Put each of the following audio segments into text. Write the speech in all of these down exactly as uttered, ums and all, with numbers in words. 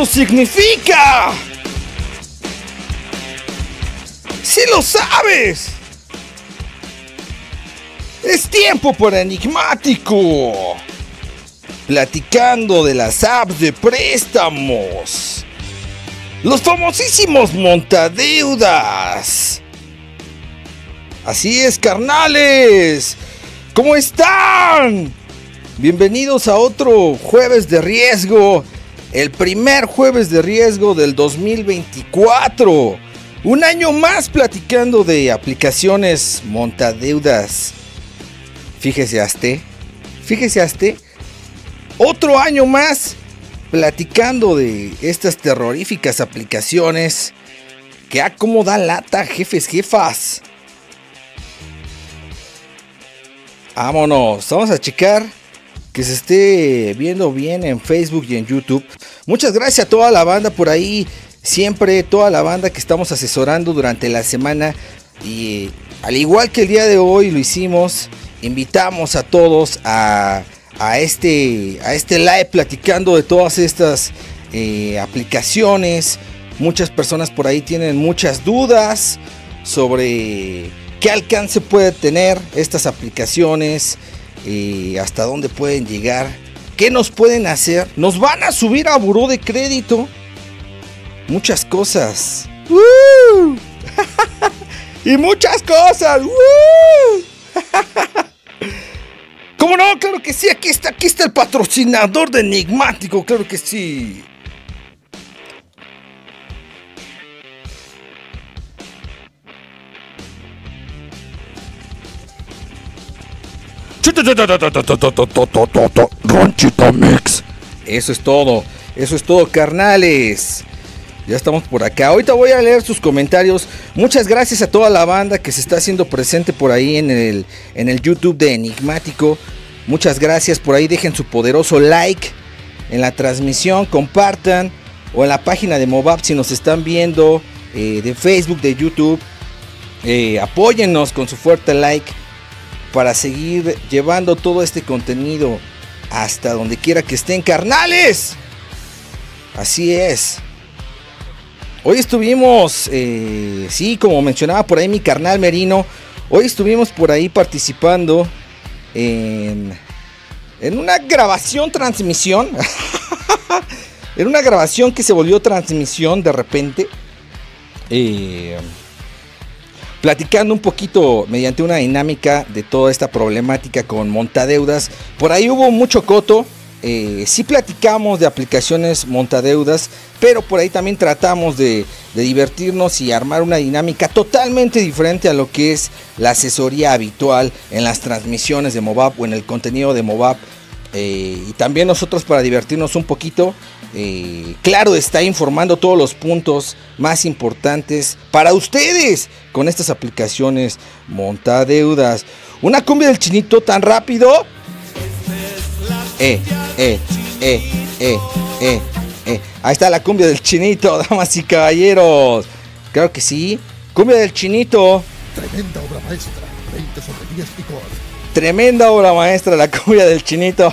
eso significa? ¡Sí lo sabes! Es tiempo para Enigmático. Platicando de las apps de préstamos. Los famosísimos montadeudas. Así es, carnales. ¿Cómo están? Bienvenidos a otro jueves de riesgo. El primer jueves de riesgo del dos mil veinticuatro. Un año más platicando de aplicaciones montadeudas. Fíjese hasta, fíjese hasta, otro año más platicando de estas terroríficas aplicaciones que a como da lata, jefes, jefas. Vámonos, vamos a checar que se esté viendo bien en Facebook y en YouTube. Muchas gracias a toda la banda por ahí. Siempre toda la banda que estamos asesorando durante la semana. Y al igual que el día de hoy lo hicimos, invitamos a todos a, a, este, a este live platicando de todas estas eh, aplicaciones. Muchas personas por ahí tienen muchas dudas sobre qué alcance puede tener estas aplicaciones, eh, hasta dónde pueden llegar, qué nos pueden hacer. Nos van a subir a buró de crédito. Muchas cosas. ¡Uh! Y muchas cosas. ¡Uh! ¿Cómo no? Claro que sí. Aquí está, aquí está el patrocinador de Enigmático. Claro que sí. Ranchito Mix. Eso es todo. Eso es todo, carnales. Ya estamos por acá. Ahorita voy a leer sus comentarios. Muchas gracias a toda la banda que se está haciendo presente por ahí en el, en el YouTube de Enigmático. Muchas gracias. Por ahí dejen su poderoso like en la transmisión. Compartan. O en la página de Mobap si nos están viendo. Eh, de Facebook, de YouTube. Eh, apóyennos con su fuerte like. Para seguir llevando todo este contenido hasta donde quiera que estén, carnales. Así es. Hoy estuvimos, eh, sí, como mencionaba por ahí mi carnal Merino, hoy estuvimos por ahí participando en, en una grabación, transmisión, en una grabación que se volvió transmisión de repente, eh, platicando un poquito mediante una dinámica de toda esta problemática con montadeudas. Por ahí hubo mucho coto. Eh, sí platicamos de aplicaciones montadeudas, pero por ahí también tratamos de, de divertirnos y armar una dinámica totalmente diferente a lo que es la asesoría habitual en las transmisiones de Mobap o en el contenido de Mobap. Eh, y también nosotros, para divertirnos un poquito, eh, claro, está informando todos los puntos más importantes para ustedes con estas aplicaciones montadeudas. Una cumbia del Chinito tan rápido. Eh, eh, eh, eh, eh, eh. Ahí está la cumbia del Chinito, damas y caballeros. Claro que sí. Cumbia del Chinito. Tremenda obra maestra. veinte sobre diez picor. Tremenda obra maestra, la cumbia del Chinito.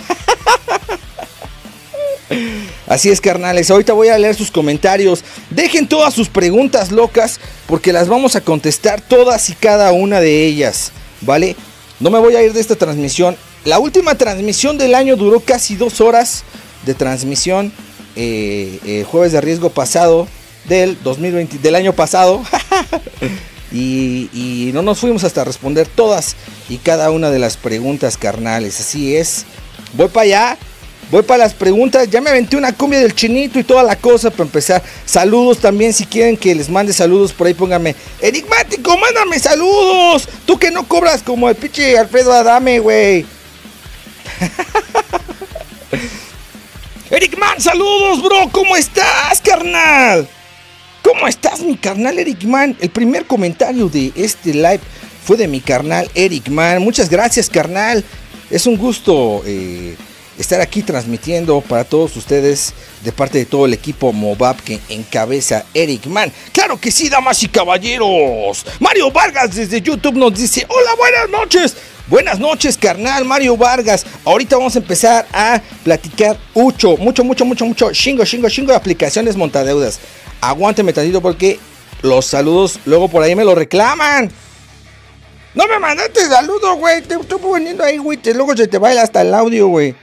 Así es, carnales. Ahorita voy a leer sus comentarios. Dejen todas sus preguntas locas, porque las vamos a contestar todas y cada una de ellas, ¿vale? No me voy a ir de esta transmisión. La última transmisión del año duró casi dos horas de transmisión. Eh, eh, jueves de riesgo pasado del dos mil veinte, del año pasado. y, y no nos fuimos hasta responder todas y cada una de las preguntas, carnales. Así es. Voy para allá. Voy para las preguntas. Ya me aventé una cumbia del Chinito y toda la cosa para empezar. Saludos también, si quieren que les mande saludos por ahí, pónganme: Enigmático, mándame saludos. Tú que no cobras como el pinche Alfredo Adame, güey. Eric Man, saludos, bro. ¿Cómo estás, carnal? ¿Cómo estás, mi carnal Eric Man? El primer comentario de este live fue de mi carnal Eric Man. Muchas gracias, carnal. Es un gusto eh, estar aquí transmitiendo para todos ustedes de parte de todo el equipo Mobap que encabeza Eric Man. Claro que sí, damas y caballeros. Mario Vargas desde YouTube nos dice: hola, buenas noches. Buenas noches, carnal Mario Vargas. Ahorita vamos a empezar a platicar mucho, mucho, mucho, mucho, mucho, chingo, chingo, chingo de aplicaciones montadeudas. Aguánteme tantito porque los saludos luego por ahí me lo reclaman. No me mandaste saludo, güey. Te estoy poniendo ahí, güey. Luego se te baila hasta el audio, güey.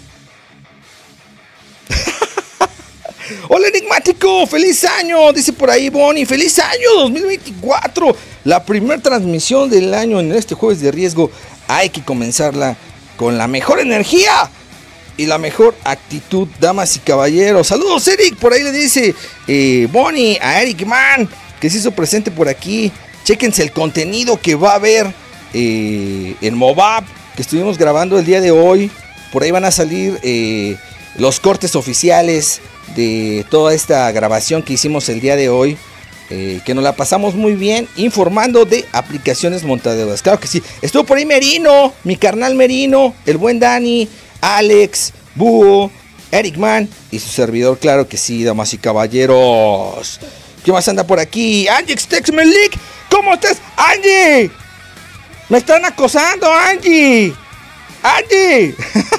Hola, enigmático. Feliz año. Dice por ahí Bonnie. Feliz año dos mil veinticuatro. La primera transmisión del año en este jueves de riesgo. Hay que comenzarla con la mejor energía y la mejor actitud, damas y caballeros. Saludos, Eric. Por ahí le dice eh, Bonnie a Eric Man, que se hizo presente por aquí. Chéquense el contenido que va a haber eh, en Mobap, que estuvimos grabando el día de hoy. Por ahí van a salir eh, los cortes oficiales de toda esta grabación que hicimos el día de hoy. Eh, que nos la pasamos muy bien informando de aplicaciones montaderas. Claro que sí. Estuvo por ahí Merino, mi carnal Merino, el buen Dani, Alex, Búho, Eric Man y su servidor. Claro que sí, damas y caballeros. ¿Qué más anda por aquí? Angie Texmelik. ¿Cómo estás, Angie? Me están acosando, Angie. Angie.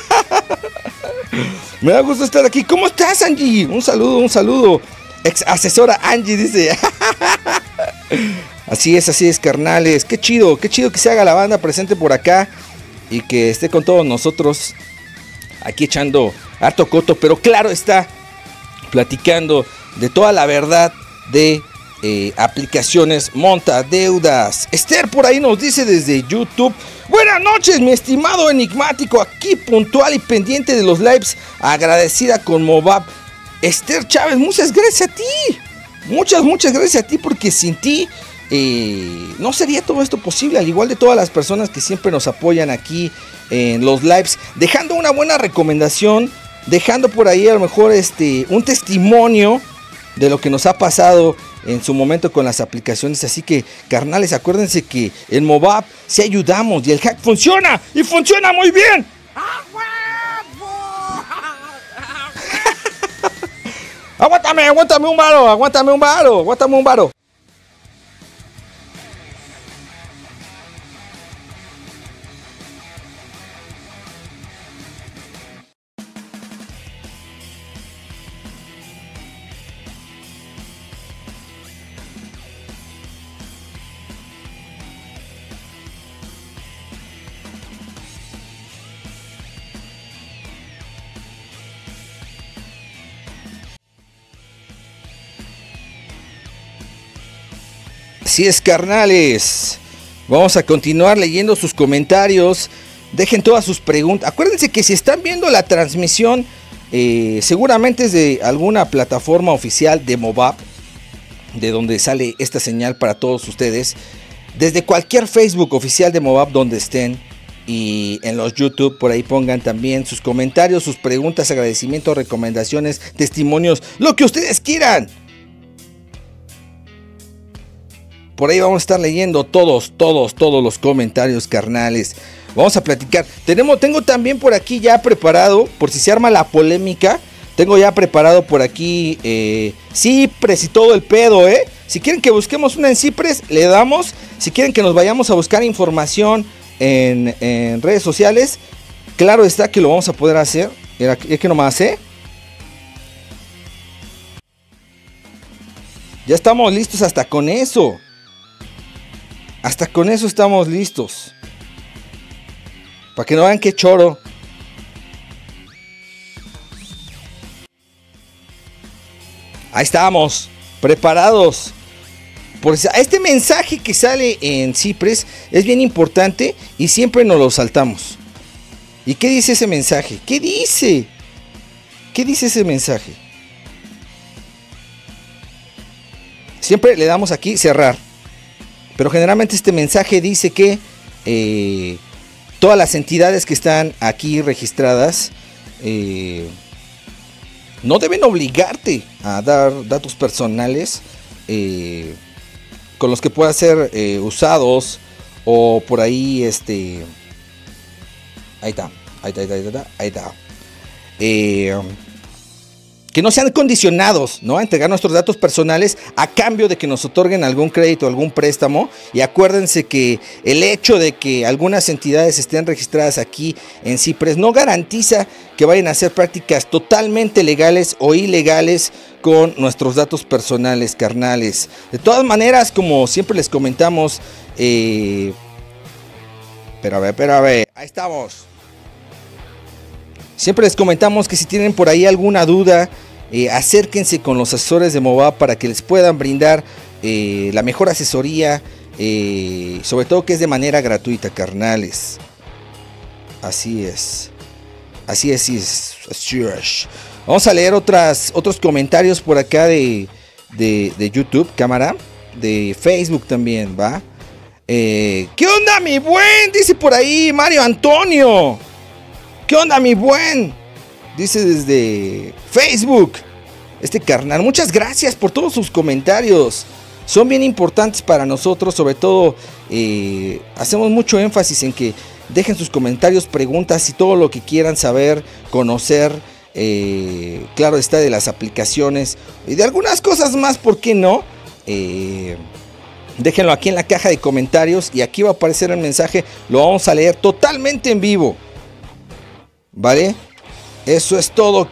Me da gusto estar aquí. ¿Cómo estás, Angie? Un saludo, un saludo. Ex asesora Angie dice. Así es, así es, carnales. Qué chido, qué chido que se haga la banda presente por acá y que esté con todos nosotros aquí echando harto coto, pero claro está, platicando de toda la verdad de eh, aplicaciones montadeudas. Esther por ahí nos dice desde YouTube: buenas noches, mi estimado enigmático, aquí puntual y pendiente de los lives, agradecida con Mobap. Esther Chávez, muchas gracias a ti. Muchas, muchas gracias a ti, porque sin ti eh, no sería todo esto posible. Al igual de todas las personas que siempre nos apoyan aquí en los lives, dejando una buena recomendación, dejando por ahí a lo mejor este, un testimonio de lo que nos ha pasado en su momento con las aplicaciones. Así que, carnales, acuérdense que en Mobap sí ayudamos y el hack funciona y funciona muy bien. Aguántame, aguántame un varo, aguántame un varo, aguántame un varo. Así es, carnales. Vamos a continuar leyendo sus comentarios. Dejen todas sus preguntas. Acuérdense que si están viendo la transmisión, eh, seguramente es de alguna plataforma oficial de Mobap, de donde sale esta señal para todos ustedes. Desde cualquier Facebook oficial de Mobap donde estén, y en los YouTube por ahí pongan también sus comentarios, sus preguntas, agradecimientos, recomendaciones, testimonios, lo que ustedes quieran. Por ahí vamos a estar leyendo todos, todos, todos los comentarios, carnales. Vamos a platicar. Tenemos, tengo también por aquí ya preparado, por si se arma la polémica, tengo ya preparado por aquí eh, Cipres y todo el pedo, ¿eh? Si quieren que busquemos una en Cipres, le damos. Si quieren que nos vayamos a buscar información en, en redes sociales, claro está que lo vamos a poder hacer. Es que nomás, ¿eh? Ya estamos listos hasta con eso. Hasta con eso estamos listos. Para que no vean qué choro. Ahí estamos, preparados. Por este mensaje que sale en Cipres es bien importante y siempre nos lo saltamos. ¿Y qué dice ese mensaje? ¿Qué dice? ¿Qué dice ese mensaje? Siempre le damos aquí cerrar. Pero generalmente este mensaje dice que eh, todas las entidades que están aquí registradas eh, no deben obligarte a dar datos personales eh, con los que puedan ser eh, usados o por ahí este ahí está ahí está ahí está ahí está, ahí está. Eh, que no sean condicionados, ¿no?, a entregar nuestros datos personales a cambio de que nos otorguen algún crédito, algún préstamo. Y acuérdense que el hecho de que algunas entidades estén registradas aquí en Cipres no garantiza que vayan a hacer prácticas totalmente legales o ilegales con nuestros datos personales, carnales. De todas maneras, como siempre les comentamos, eh... pero a ver, pero a ver, ahí estamos. Siempre les comentamos que si tienen por ahí alguna duda, eh, acérquense con los asesores de Movab para que les puedan brindar eh, la mejor asesoría, eh, sobre todo que es de manera gratuita, carnales. Así es. Así es, así es. Así es. Vamos a leer otras, otros comentarios por acá de, de, de YouTube, cámara. De Facebook también, ¿va? Eh, ¿Qué onda, mi buen? Dice por ahí Mario Antonio. ¿Qué onda, mi buen? Dice desde Facebook. Este carnal, muchas gracias por todos sus comentarios. Son bien importantes para nosotros. Sobre todo, eh, hacemos mucho énfasis en que dejen sus comentarios, preguntas y todo lo que quieran saber, conocer. Eh, claro está, de las aplicaciones y de algunas cosas más, ¿por qué no? Eh, déjenlo aquí en la caja de comentarios y aquí va a aparecer el mensaje. Lo vamos a leer totalmente en vivo. ¿Vale? Eso es todo,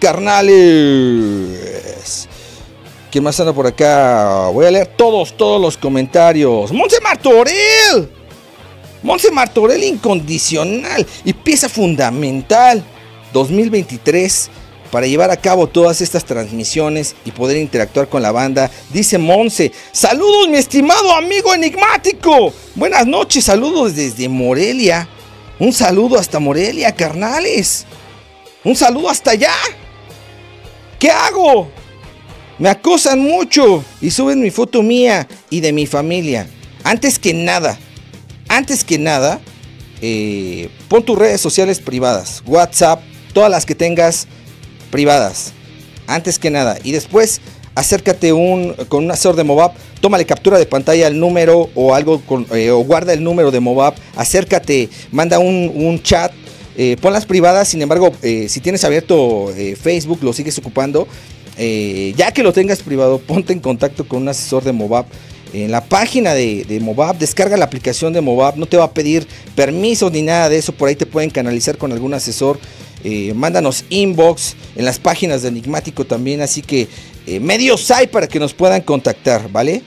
carnales. ¿Quién más anda por acá? Voy a leer todos, todos los comentarios. Monse Martorell. Monse Martorell incondicional y pieza fundamental dos mil veintitrés para llevar a cabo todas estas transmisiones y poder interactuar con la banda. Dice Monse, saludos mi estimado amigo enigmático. Buenas noches, saludos desde Morelia. Un saludo hasta Morelia, carnales. Un saludo hasta allá. ¿Qué hago? Me acosan mucho y suben mi foto mía y de mi familia. Antes que nada, antes que nada, eh, pon tus redes sociales privadas. WhatsApp, todas las que tengas privadas. Antes que nada. Y después, acércate un, con un asesor de Movab. Tómale captura de pantalla al número o algo con, eh, o guarda el número de Movab. Acércate, manda un, un chat. Eh, ponlas privadas, sin embargo, eh, si tienes abierto eh, Facebook, lo sigues ocupando. Eh, ya que lo tengas privado, ponte en contacto con un asesor de Movab. En la página de, de Movab, descarga la aplicación de Movab. No te va a pedir permisos ni nada de eso. Por ahí te pueden canalizar con algún asesor. Eh, mándanos inbox en las páginas de Enigmático también. Así que eh, medios hay para que nos puedan contactar, ¿vale?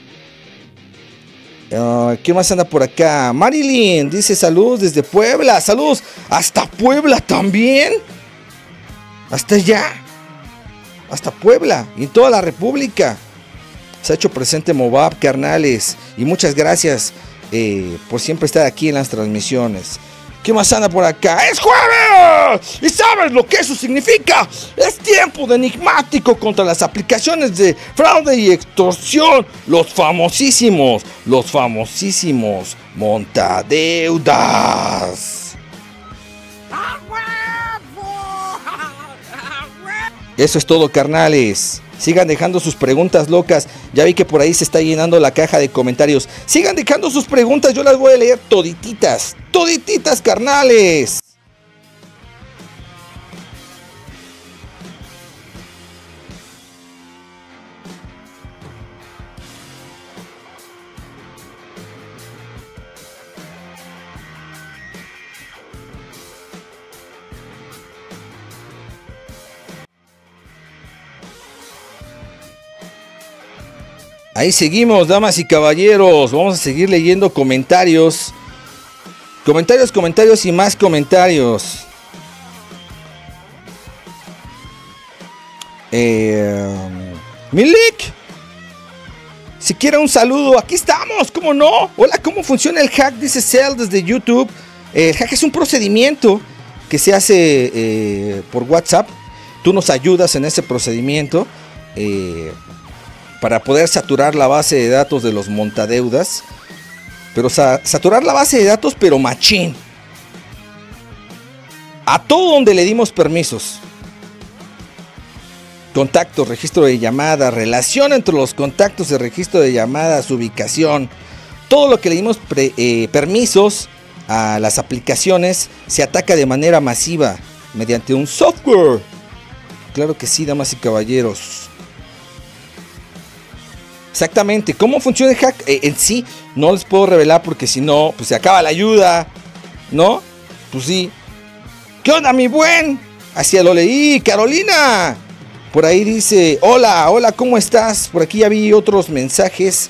Uh, ¿Quién más anda por acá? Marilyn dice saludos desde Puebla. Saludos hasta Puebla también. Hasta allá. Hasta Puebla y en toda la República. Se ha hecho presente Movab, carnales. Y muchas gracias eh, por siempre estar aquí en las transmisiones. ¿Qué más anda por acá? ¡Es jueves! ¿Y sabes lo que eso significa? Es tiempo de Enigmático contra las aplicaciones de fraude y extorsión. Los famosísimos, los famosísimos montadeudas. Eso es todo, carnales. Sigan dejando sus preguntas locas. Ya vi que por ahí se está llenando la caja de comentarios. Sigan dejando sus preguntas. Yo las voy a leer todititas. Todititas, carnales. Ahí seguimos, damas y caballeros. Vamos a seguir leyendo comentarios. Comentarios, comentarios y más comentarios. Eh, Milik, si quiere un saludo, aquí estamos, ¿cómo no? Hola, ¿cómo funciona el hack? Dice Cell desde YouTube. El hack es un procedimiento que se hace eh, por WhatsApp. Tú nos ayudas en ese procedimiento. Eh... para poder saturar la base de datos de los montadeudas. Pero sa saturar la base de datos, pero machín. A todo donde le dimos permisos. Contactos, registro de llamadas, relación entre los contactos de registro de llamadas, ubicación. Todo lo que le dimos pre eh, permisos a las aplicaciones se ataca de manera masiva mediante un software. claro que sí, damas y caballeros. Exactamente, ¿cómo funciona el hack? Eh, en sí, no les puedo revelar porque si no, pues se acaba la ayuda, ¿no? Pues sí. ¿Qué onda, mi buen? Así lo leí, Carolina. Por ahí dice, hola, hola, ¿cómo estás? Por aquí ya vi otros mensajes.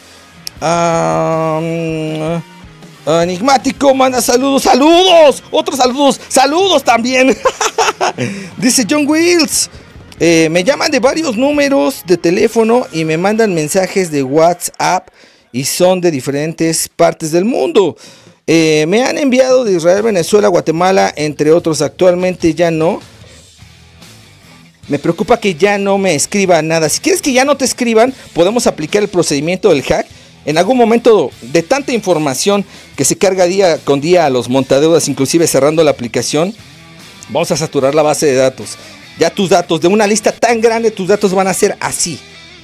Um, Enigmático, manda saludos, saludos, otros saludos, saludos también. Dice John Wills, eh, me llaman de varios números de teléfono y me mandan mensajes de WhatsApp y son de diferentes partes del mundo. Eh, me han enviado de Israel, Venezuela, Guatemala, entre otros. Actualmente ya no. Me preocupa que ya no me escriban nada. Si quieres que ya no te escriban, podemos aplicar el procedimiento del hack. En algún momento de tanta información que se carga día con día a los montadeudas, inclusive cerrando la aplicación, vamos a saturar la base de datos. Ya tus datos, de una lista tan grande, tus datos van a ser así.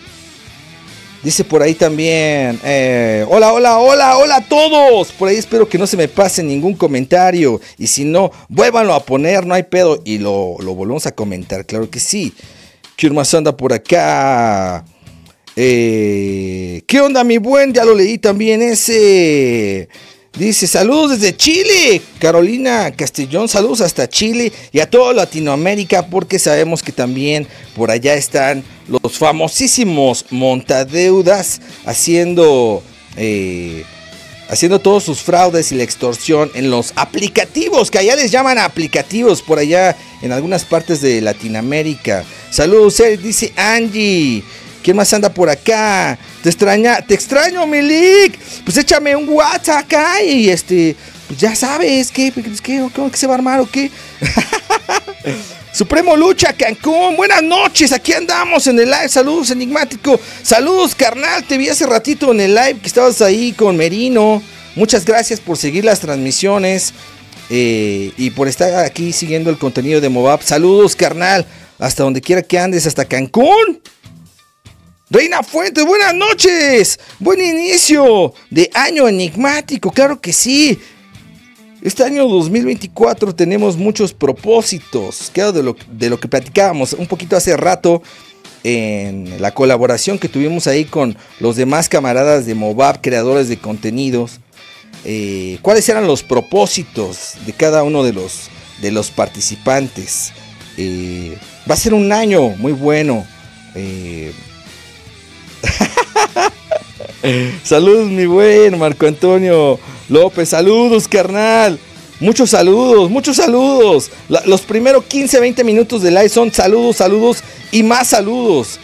Dice por ahí también, eh, hola, hola, hola, hola a todos. Por ahí espero que no se me pase ningún comentario. Y si no, vuélvanlo a poner, no hay pedo. Y lo, lo volvemos a comentar, claro que sí. ¿Quién más anda por acá? Eh, ¿Qué onda, mi buen? Ya lo leí también ese. Dice, saludos desde Chile, Carolina Castellón, saludos hasta Chile y a toda Latinoamérica, porque sabemos que también por allá están los famosísimos montadeudas haciendo, eh, haciendo todos sus fraudes y la extorsión en los aplicativos, que allá les llaman aplicativos por allá en algunas partes de Latinoamérica. Saludos, eh, dice Angie. ¿Quién más anda por acá? Te extraña, te extraño, Milik. Pues échame un WhatsApp acá y este, pues ya sabes, ¿qué, qué, qué, qué se va a armar o qué? Supremo Lucha, Cancún, buenas noches, aquí andamos en el live, saludos Enigmático, saludos carnal, te vi hace ratito en el live que estabas ahí con Merino, muchas gracias por seguir las transmisiones eh, y por estar aquí siguiendo el contenido de Movab, saludos carnal, hasta donde quiera que andes, hasta Cancún. Reina Fuentes, buenas noches, buen inicio de año enigmático, claro que sí. Este año dos mil veinticuatro tenemos muchos propósitos, claro, de lo, de lo que platicábamos un poquito hace rato en la colaboración que tuvimos ahí con los demás camaradas de Movab, creadores de contenidos. Eh, ¿Cuáles eran los propósitos de cada uno de los, de los participantes? Eh, va a ser un año muy bueno. Eh, Saludos, mi buen Marco Antonio López. Saludos, carnal. Muchos saludos, muchos saludos. La, los primeros quince, veinte minutos de live son saludos, saludos y más saludos.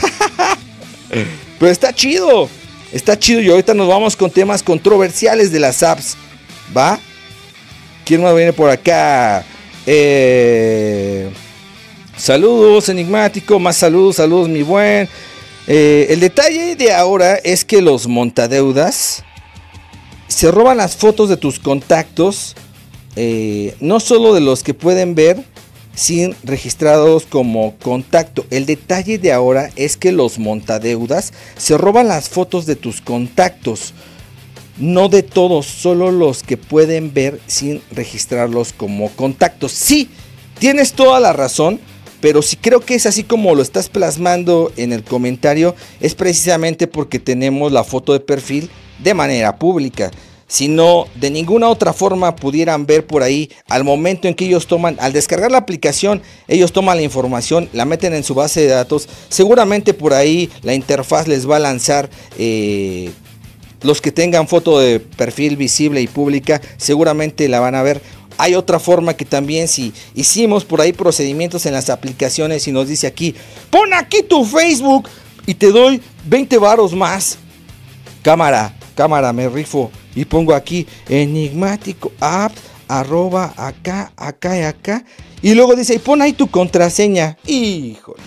Pero está chido. Está chido y ahorita nos vamos con temas controversiales de las apps. ¿Va? ¿Quién más viene por acá? Eh, saludos, Enigmático. Más saludos, saludos, mi buen. Eh, el detalle de ahora es que los montadeudas se roban las fotos de tus contactos, eh, no solo de los que pueden ver sin registrados como contacto. El detalle de ahora es que los montadeudas se roban las fotos de tus contactos, no de todos, solo los que pueden ver sin registrarlos como contactos. Sí, tienes toda la razón. Pero si creo que es así como lo estás plasmando en el comentario, es precisamente porque tenemos la foto de perfil de manera pública. Si no, de ninguna otra forma pudieran ver por ahí al momento en que ellos toman, al descargar la aplicación, ellos toman la información, la meten en su base de datos. Seguramente por ahí la interfaz les va a lanzar eh, los que tengan foto de perfil visible y pública, seguramente la van a ver. Hay otra forma que también, si hicimos por ahí procedimientos en las aplicaciones y nos dice aquí, pon aquí tu Facebook y te doy veinte varos más. Cámara, cámara, me rifo y pongo aquí enigmático app, arroba acá, acá y acá. Y luego dice, y pon ahí tu contraseña. Híjole.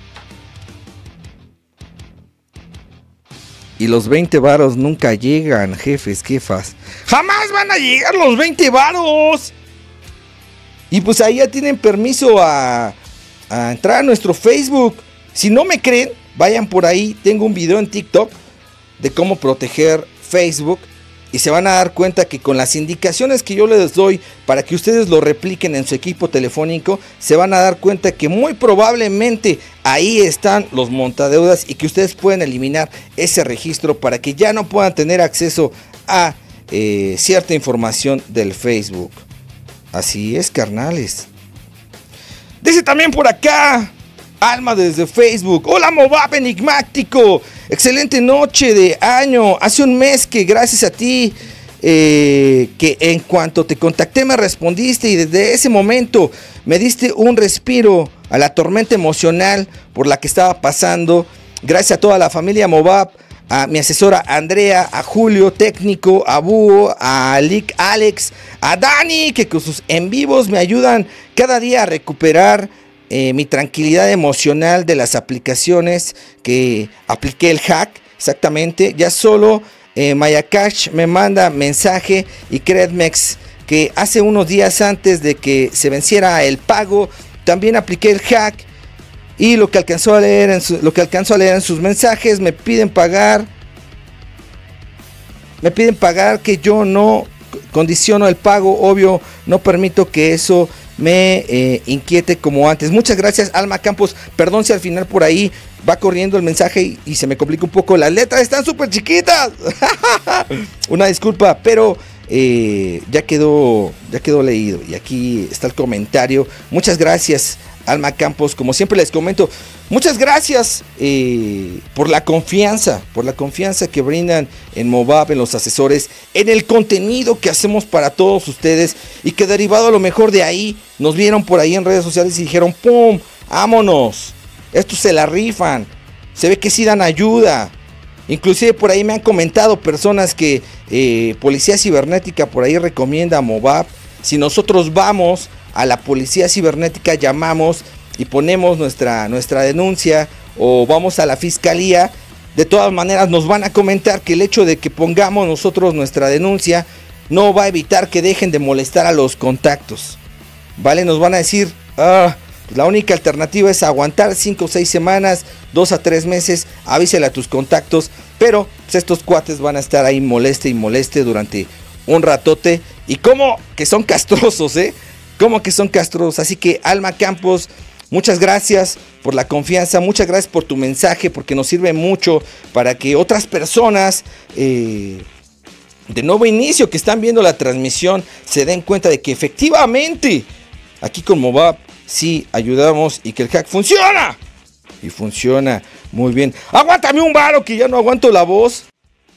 Y los veinte varos nunca llegan, jefes, jefas. Jamás van a llegar los veinte varos. Y pues ahí ya tienen permiso a, a entrar a nuestro Facebook. Si no me creen, vayan por ahí. Tengo un video en TikTok de cómo proteger Facebook. y se van a dar cuenta que con las indicaciones que yo les doy para que ustedes lo repliquen en su equipo telefónico, se van a dar cuenta que muy probablemente ahí están los montadeudas y que ustedes pueden eliminar ese registro para que ya no puedan tener acceso a eh, cierta información del Facebook. Así es, carnales. Dice también por acá Alma desde Facebook: hola Mobap enigmático, excelente noche de año. Hace un mes que gracias a ti, eh, que en cuanto te contacté me respondiste y desde ese momento me diste un respiro a la tormenta emocional por la que estaba pasando. Gracias a toda la familia Mobap, a mi asesora Andrea, a Julio técnico, a Búho, a Lick Alex, a Dani, que con sus en vivos me ayudan cada día a recuperar Eh, mi tranquilidad emocional de las aplicaciones que apliqué el hack. Exactamente, ya solo eh, Mayacash me manda mensaje y Credmex que hace unos días antes de que se venciera el pago también apliqué el hack y lo que alcanzó a leer en su, lo que alcanzó a leer en sus mensajes me piden pagar me piden pagar que yo no condiciono el pago, obvio no permito que eso me eh, inquiete como antes. Muchas gracias Alma Campos, perdón si al final por ahí va corriendo el mensaje y, y se me complica un poco, las letras están súper chiquitas. Una disculpa, pero eh, ya quedó ya quedó leído y aquí está el comentario. Muchas gracias Alma Campos, como siempre les comento, muchas gracias eh, por la confianza, por la confianza que brindan en Mobap, en los asesores, en el contenido que hacemos para todos ustedes y que derivado a lo mejor de ahí, nos vieron por ahí en redes sociales y dijeron, ¡pum! ¡Vámonos! Estos se la rifan, se ve que sí dan ayuda. Inclusive por ahí me han comentado personas que eh, Policía Cibernética por ahí recomienda a Mobap. Si nosotros vamos a la Policía Cibernética, llamamos y ponemos nuestra, nuestra denuncia o vamos a la fiscalía, de todas maneras nos van a comentar que el hecho de que pongamos nosotros nuestra denuncia no va a evitar que dejen de molestar a los contactos, ¿vale? Nos van a decir, ah, pues la única alternativa es aguantar cinco o seis semanas, dos a tres meses, avísale a tus contactos, pero pues estos cuates van a estar ahí moleste y moleste durante un ratote, y como que son castrosos, ¿eh? Como que son castrosos, así que Alma Campos, muchas gracias por la confianza, muchas gracias por tu mensaje, porque nos sirve mucho para que otras personas eh, de nuevo inicio que están viendo la transmisión se den cuenta de que efectivamente aquí con Mobap sí ayudamos y que el hack funciona. Y funciona muy bien. Aguántame un varo que ya no aguanto la voz.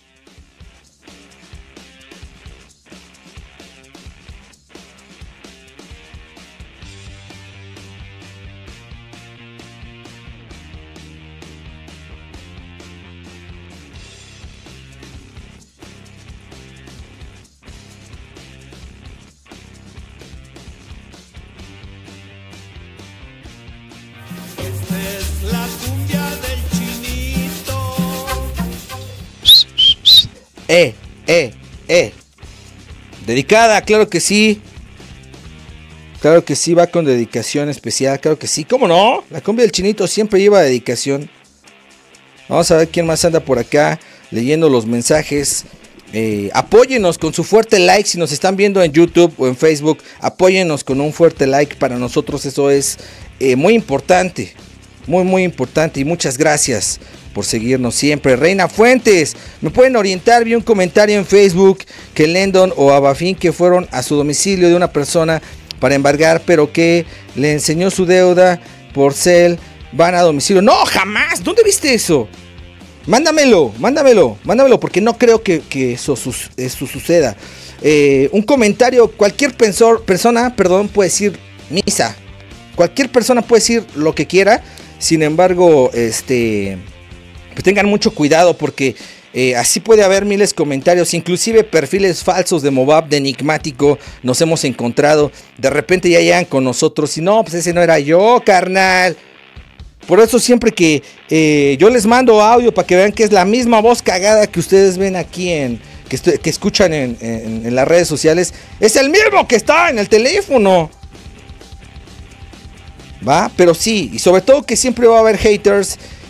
Eh, eh, eh. Dedicada, claro que sí. Claro que sí, va con dedicación especial, claro que sí. ¿Cómo no? La cumbia del Chinito siempre lleva dedicación. Vamos a ver quién más anda por acá leyendo los mensajes. Eh, apóyenos con su fuerte like si nos están viendo en YouTube o en Facebook. Apóyenos con un fuerte like, para nosotros eso es eh, muy importante. Muy, muy importante y muchas gracias por seguirnos siempre. Reina Fuentes, me pueden orientar, vi un comentario en Facebook que Lendon o Abafín que fueron a su domicilio de una persona para embargar, pero que le enseñó su deuda por cel, van a domicilio. No, jamás, ¿dónde viste eso? Mándamelo, mándamelo, mándamelo, porque no creo que, que eso, eso suceda. Eh, un comentario, cualquier pensor, persona, perdón, puede decir misa. Cualquier persona puede decir lo que quiera, sin embargo, este... pues tengan mucho cuidado porque eh, así puede haber miles de comentarios, inclusive perfiles falsos de Mobap, de enigmático, nos hemos encontrado, de repente ya llegan con nosotros y no, pues ese no era yo, carnal. Por eso siempre que eh, yo les mando audio para que vean que es la misma voz cagada que ustedes ven aquí en, que, estoy, que escuchan en, en, en las redes sociales, es el mismo que está en el teléfono. ¿Va? Pero sí, y sobre todo que siempre va a haber haters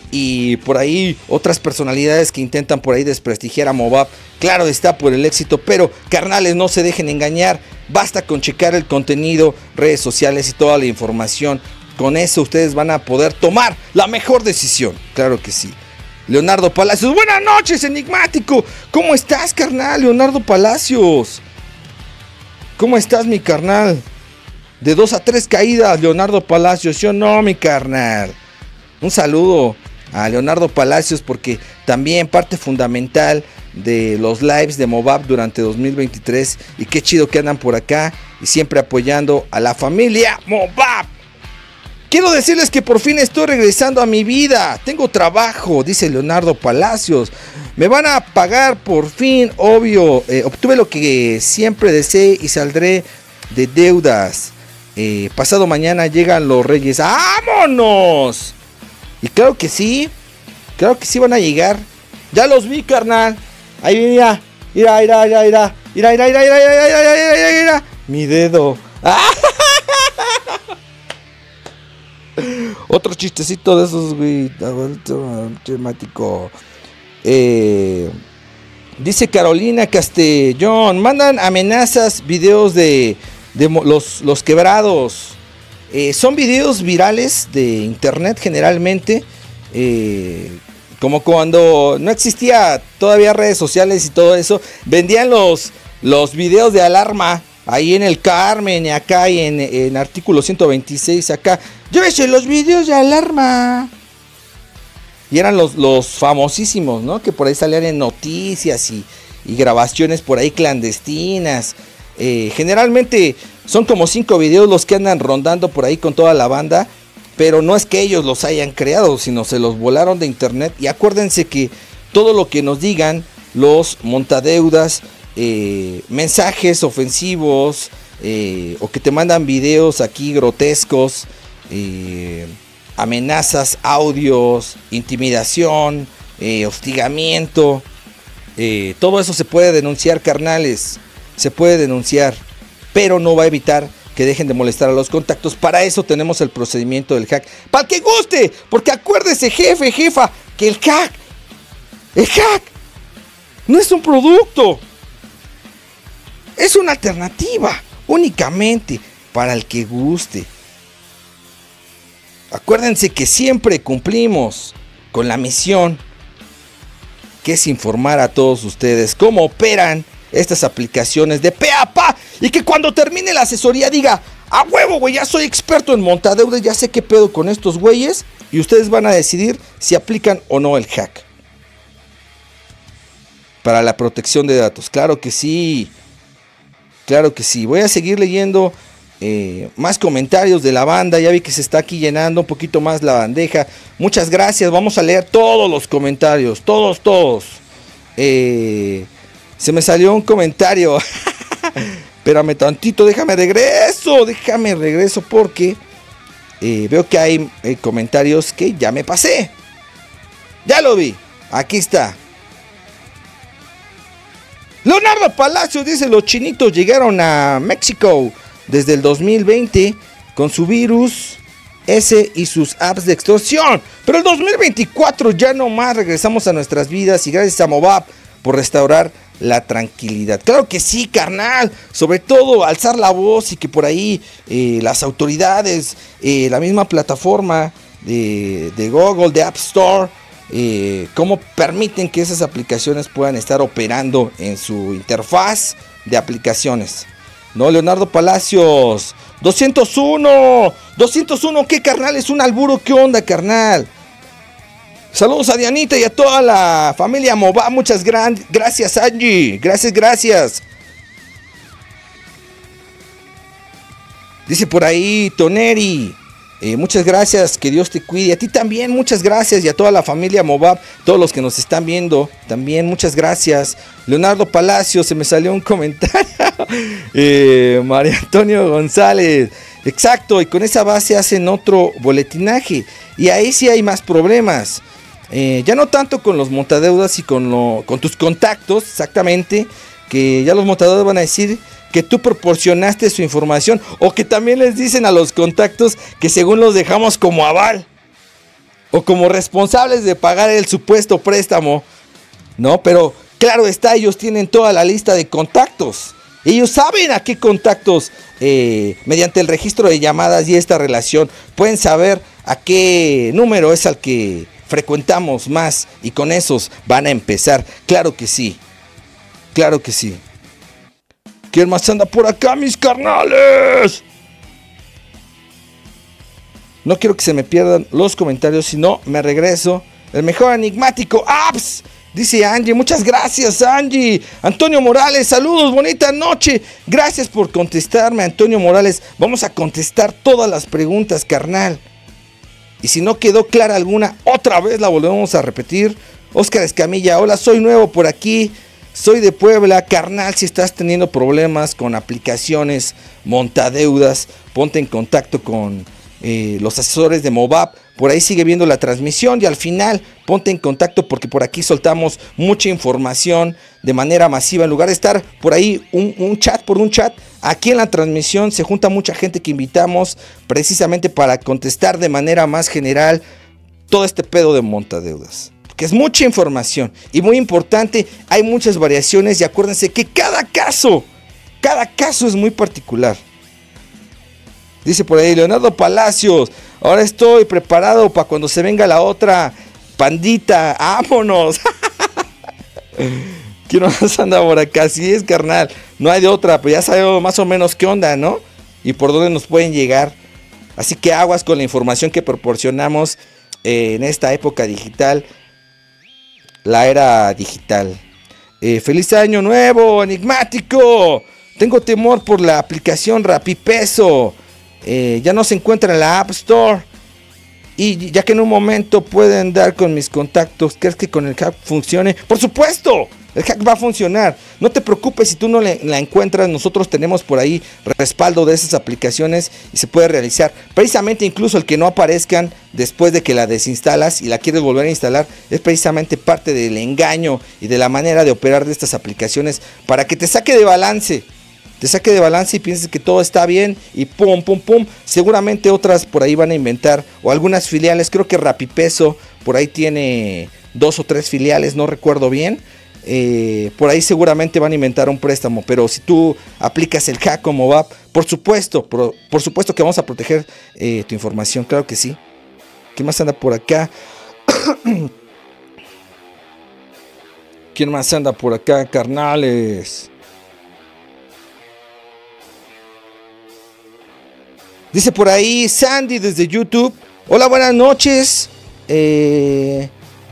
y por ahí otras personalidades que intentan por ahí desprestigiar a Mobap. Claro está, por el éxito, pero carnales, no se dejen engañar. Basta con checar el contenido, redes sociales y toda la información. Con eso ustedes van a poder tomar la mejor decisión. Claro que sí. Leonardo Palacios, buenas noches, enigmático. ¿Cómo estás, carnal? Leonardo Palacios, ¿cómo estás, mi carnal? De dos a tres caídas, Leonardo Palacios. Yo no, mi carnal. Un saludo a Leonardo Palacios, porque también parte fundamental de los lives de Mobap durante dos mil veintitrés. Y qué chido que andan por acá y siempre apoyando a la familia Mobap. Quiero decirles que por fin estoy regresando a mi vida. Tengo trabajo, dice Leonardo Palacios. Me van a pagar por fin, obvio. Eh, obtuve lo que siempre deseé y saldré de deudas. Eh, pasado mañana llegan los Reyes. ¡Vámonos! Y claro que sí. Claro que sí van a llegar. Ya los vi, carnal. Ahí mira. Mira, mira, mira, mira. Mira, mira, mira, mira, mira, mira, mira, mira. Mi dedo. ¡Ah! Otro chistecito de esos, güey. Temático. Eh, dice Carolina Castellón. Mandan amenazas, videos de, de los, los quebrados. Eh, son videos virales de internet generalmente. Eh, como cuando no existía todavía redes sociales y todo eso. Vendían los, los videos de alarma. Ahí en el Carmen y acá y en, en artículo ciento veintiséis acá. Llévese los videos de alarma. Y eran los, los famosísimos, ¿no? Que por ahí salían en noticias y, y grabaciones por ahí clandestinas. Eh, generalmente son como cinco videos los que andan rondando por ahí con toda la banda. Pero no es que ellos los hayan creado, sino se los volaron de internet. Y acuérdense que todo lo que nos digan los montadeudas, Eh, mensajes ofensivos, eh, o que te mandan videos aquí grotescos, eh, amenazas, audios, intimidación, eh, hostigamiento, eh, todo eso se puede denunciar, carnales, se puede denunciar, pero no va a evitar que dejen de molestar a los contactos. Para eso tenemos el procedimiento del hack, para el que guste, porque acuérdese, jefe, jefa, que el hack, el hack no es un producto. Es una alternativa únicamente para el que guste. Acuérdense que siempre cumplimos con la misión, que es informar a todos ustedes cómo operan estas aplicaciones de pe a pa. Y que cuando termine la asesoría diga, a huevo, güey, ya soy experto en montadeudas, ya sé qué pedo con estos güeyes. Y ustedes van a decidir si aplican o no el hack. Para la protección de datos, claro que sí. Claro que sí, voy a seguir leyendo eh, más comentarios de la banda. Ya vi que se está aquí llenando un poquito más la bandeja. Muchas gracias, vamos a leer todos los comentarios, todos, todos. Eh, se me salió un comentario. Espérame tantito, déjame regreso, déjame regreso porque eh, veo que hay eh, comentarios que ya me pasé. Ya lo vi, aquí está. Leonardo Palacios dice, los chinitos llegaron a México desde el dos mil veinte con su virus ese y sus apps de extorsión. Pero el dos mil veinticuatro ya no más regresamos a nuestras vidas y gracias a Mobap por restaurar la tranquilidad. Claro que sí, carnal. Sobre todo alzar la voz y que por ahí eh, las autoridades, eh, la misma plataforma de, de Google, de App Store, Eh, cómo permiten que esas aplicaciones puedan estar operando en su interfaz de aplicaciones. No, Leonardo Palacios, doscientos uno, doscientos uno, ¿qué, carnal? Es un alburo, ¿qué onda, carnal? Saludos a Dianita y a toda la familia Mobap, muchas gran, gracias, Angie, gracias, gracias. Dice por ahí Toneri, Eh, muchas gracias, que Dios te cuide. A ti también, muchas gracias. Y a toda la familia Mobap, todos los que nos están viendo, también muchas gracias. Leonardo Palacios, se me salió un comentario. eh, María Antonio González, exacto, y con esa base hacen otro boletinaje. Y ahí sí hay más problemas. Eh, ya no tanto con los montadeudas y con, lo, con tus contactos, exactamente. Que ya los montadeudas van a decir que tú proporcionaste su información, o que también les dicen a los contactos que según los dejamos como aval. o como responsables de pagar el supuesto préstamo, ¿no? Pero claro está, ellos tienen toda la lista de contactos. Ellos saben a qué contactos, eh, mediante el registro de llamadas y esta relación, pueden saber a qué número es al que frecuentamos más, y con esos van a empezar. Claro que sí, claro que sí. ¿Quién más anda por acá, mis carnales? No quiero que se me pierdan los comentarios, si no me regreso. El mejor enigmático, Apps, dice Angie. Muchas gracias, Angie. Antonio Morales, saludos, bonita noche. Gracias por contestarme, Antonio Morales. Vamos a contestar todas las preguntas, carnal. Y si no quedó clara alguna, otra vez la volvemos a repetir. Oscar Escamilla, hola, soy nuevo por aquí. Soy de Puebla, carnal. Si estás teniendo problemas con aplicaciones, montadeudas, ponte en contacto con eh, los asesores de Movap. Por ahí sigue viendo la transmisión y al final ponte en contacto, porque por aquí soltamos mucha información de manera masiva. En lugar de estar por ahí un, un chat por un chat, aquí en la transmisión se junta mucha gente que invitamos precisamente para contestar de manera más general todo este pedo de montadeudas. Que es mucha información y muy importante, hay muchas variaciones y acuérdense que cada caso, cada caso es muy particular. Dice por ahí Leonardo Palacios, ahora estoy preparado para cuando se venga la otra pandita, vámonos. ¿Quién más anda por acá? Sí es, carnal, no hay de otra, pero ya sabemos más o menos qué onda, ¿no? Y por dónde nos pueden llegar. Así que aguas con la información que proporcionamos eh, en esta época digital. La era digital. Eh, ¡Feliz año nuevo, enigmático! Tengo temor por la aplicación Rapipeso. Eh, ya no se encuentra en la App Store. Y ya que en un momento pueden dar con mis contactos, ¿crees que con el hack funcione? ¡Por supuesto! El hack va a funcionar. No te preocupes si tú no le, la encuentras. Nosotros tenemos por ahí respaldo de esas aplicaciones y se puede realizar. Precisamente incluso el que no aparezcan después de que la desinstalas y la quieres volver a instalar es precisamente parte del engaño y de la manera de operar de estas aplicaciones para que te saque de balance. Te saque de balance y pienses que todo está bien y pum, pum, pum. Seguramente otras por ahí van a inventar, o algunas filiales. Creo que Rapipeso por ahí tiene dos o tres filiales, no recuerdo bien. Eh, por ahí seguramente van a inventar un préstamo, pero si tú aplicas el hack como va, por supuesto, por, por supuesto que vamos a proteger eh, tu información, claro que sí. ¿Quién más anda por acá? ¿Quién más anda por acá, carnales? Dice por ahí Sandy desde YouTube, hola, buenas noches. Eh...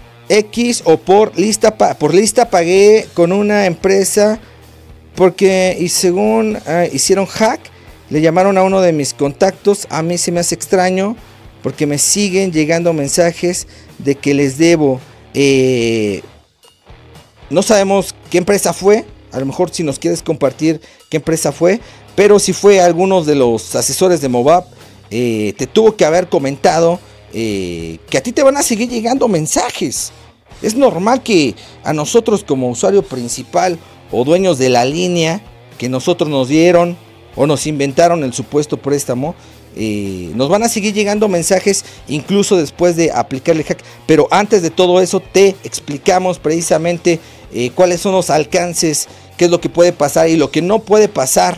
X o por lista, pa por lista pagué con una empresa porque y según uh, hicieron hack, le llamaron a uno de mis contactos. A mí se me hace extraño porque me siguen llegando mensajes de que les debo. Eh, no sabemos qué empresa fue, a lo mejor si nos quieres compartir qué empresa fue, pero si fue algunos de los asesores de Movap, eh, te tuvo que haber comentado Eh, que a ti te van a seguir llegando mensajes. Es normal que a nosotros como usuario principal o dueños de la línea que nosotros nos dieron o nos inventaron el supuesto préstamo, eh, nos van a seguir llegando mensajes incluso después de aplicar el hack. Pero antes de todo eso te explicamos precisamente eh, cuáles son los alcances, qué es lo que puede pasar y lo que no puede pasar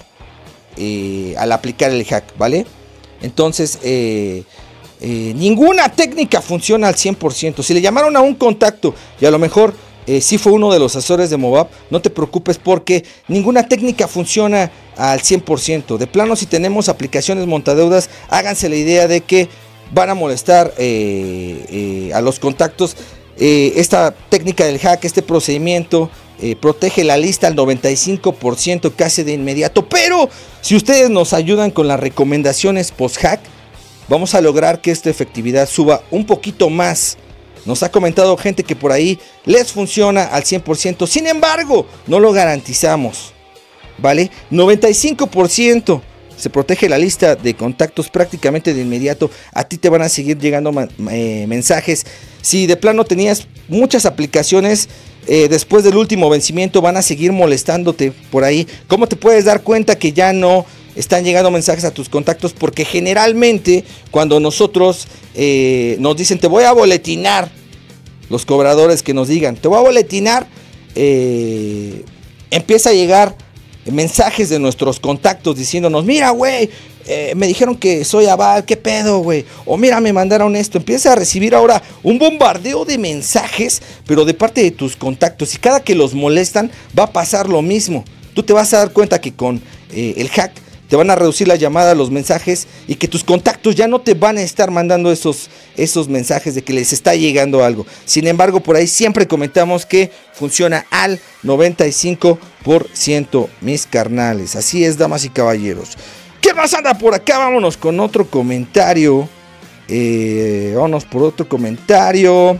eh, al aplicar el hack, ¿vale? Entonces eh, Eh, ninguna técnica funciona al cien por ciento. Si le llamaron a un contacto y a lo mejor eh, sí fue uno de los asesores de Movap, no te preocupes porque ninguna técnica funciona al cien por ciento. De plano, si tenemos aplicaciones montadeudas, háganse la idea de que van a molestar eh, eh, a los contactos. Eh, esta técnica del hack, este procedimiento eh, protege la lista al noventa y cinco por ciento casi de inmediato. Pero si ustedes nos ayudan con las recomendaciones post-hack, vamos a lograr que esta efectividad suba un poquito más. Nos ha comentado gente que por ahí les funciona al cien por ciento. Sin embargo, no lo garantizamos, ¿vale? noventa y cinco por ciento se protege la lista de contactos prácticamente de inmediato. A ti te van a seguir llegando eh, mensajes. Si de plano tenías muchas aplicaciones, eh, después del último vencimiento van a seguir molestándote por ahí. ¿Cómo te puedes dar cuenta que ya no están llegando mensajes a tus contactos, porque generalmente cuando nosotros eh, nos dicen te voy a boletinar, los cobradores que nos digan te voy a boletinar, eh, empieza a llegar mensajes de nuestros contactos diciéndonos, mira güey, eh, me dijeron que soy aval, qué pedo güey, o mira me mandaron esto. Empieza a recibir ahora un bombardeo de mensajes, pero de parte de tus contactos, y cada que los molestan va a pasar lo mismo. Tú te vas a dar cuenta que con eh, el hack te van a reducir la llamada, los mensajes, y que tus contactos ya no te van a estar mandando esos, esos mensajes de que les está llegando algo. Sin embargo, por ahí siempre comentamos que funciona al noventa y cinco por ciento, mis carnales. Así es, damas y caballeros. ¿Qué más anda por acá? Vámonos con otro comentario. Eh, vámonos por otro comentario.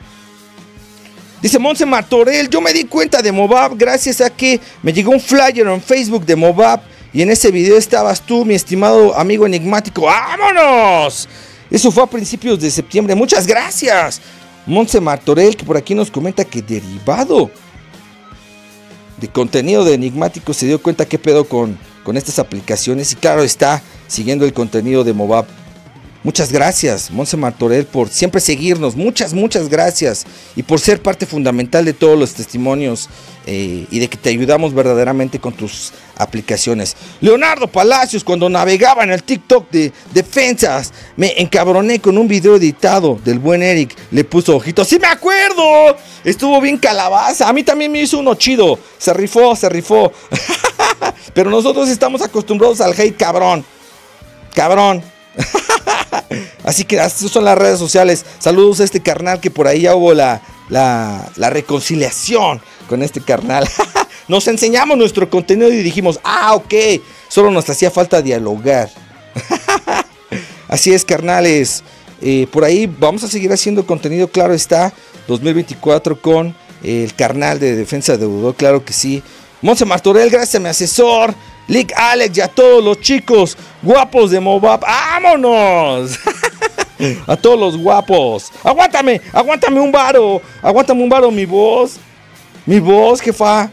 Dice Monse Martorell, yo me di cuenta de Mobab gracias a que me llegó un flyer en Facebook de Mobab. Y en ese video estabas tú, mi estimado amigo enigmático. ¡Vámonos! Eso fue a principios de septiembre. Muchas gracias, Monse Martorell, que por aquí nos comenta que derivado de contenido de enigmático se dio cuenta qué pedo con, con estas aplicaciones. Y claro, está siguiendo el contenido de Mobab. Muchas gracias, Monse Martorell, por siempre seguirnos. Muchas, muchas gracias. Y por ser parte fundamental de todos los testimonios eh, y de que te ayudamos verdaderamente con tus aplicaciones. Leonardo Palacios, cuando navegaba en el TikTok de defensas, me encabroné con un video editado del buen Eric. Le puso ojitos. ¡Sí me acuerdo! Estuvo bien calabaza. A mí también me hizo uno chido. Se rifó, se rifó. Pero nosotros estamos acostumbrados al hate cabrón. Cabrón. Así que así son las redes sociales. Saludos a este carnal, que por ahí ya hubo la, la, la reconciliación con este carnal. Nos enseñamos nuestro contenido y dijimos, ah, ok, solo nos hacía falta dialogar. Así es, carnales. Eh, por ahí vamos a seguir haciendo contenido, claro está, dos mil veinticuatro con eh, el carnal de Defensa de Udó, claro que sí. Monse Martorell, gracias a mi asesor Lick Alex y a todos los chicos guapos de Mobab. ¡Vámonos! A todos los guapos. Aguántame, aguántame un varo. Aguántame un varo, mi voz. Mi voz, jefa.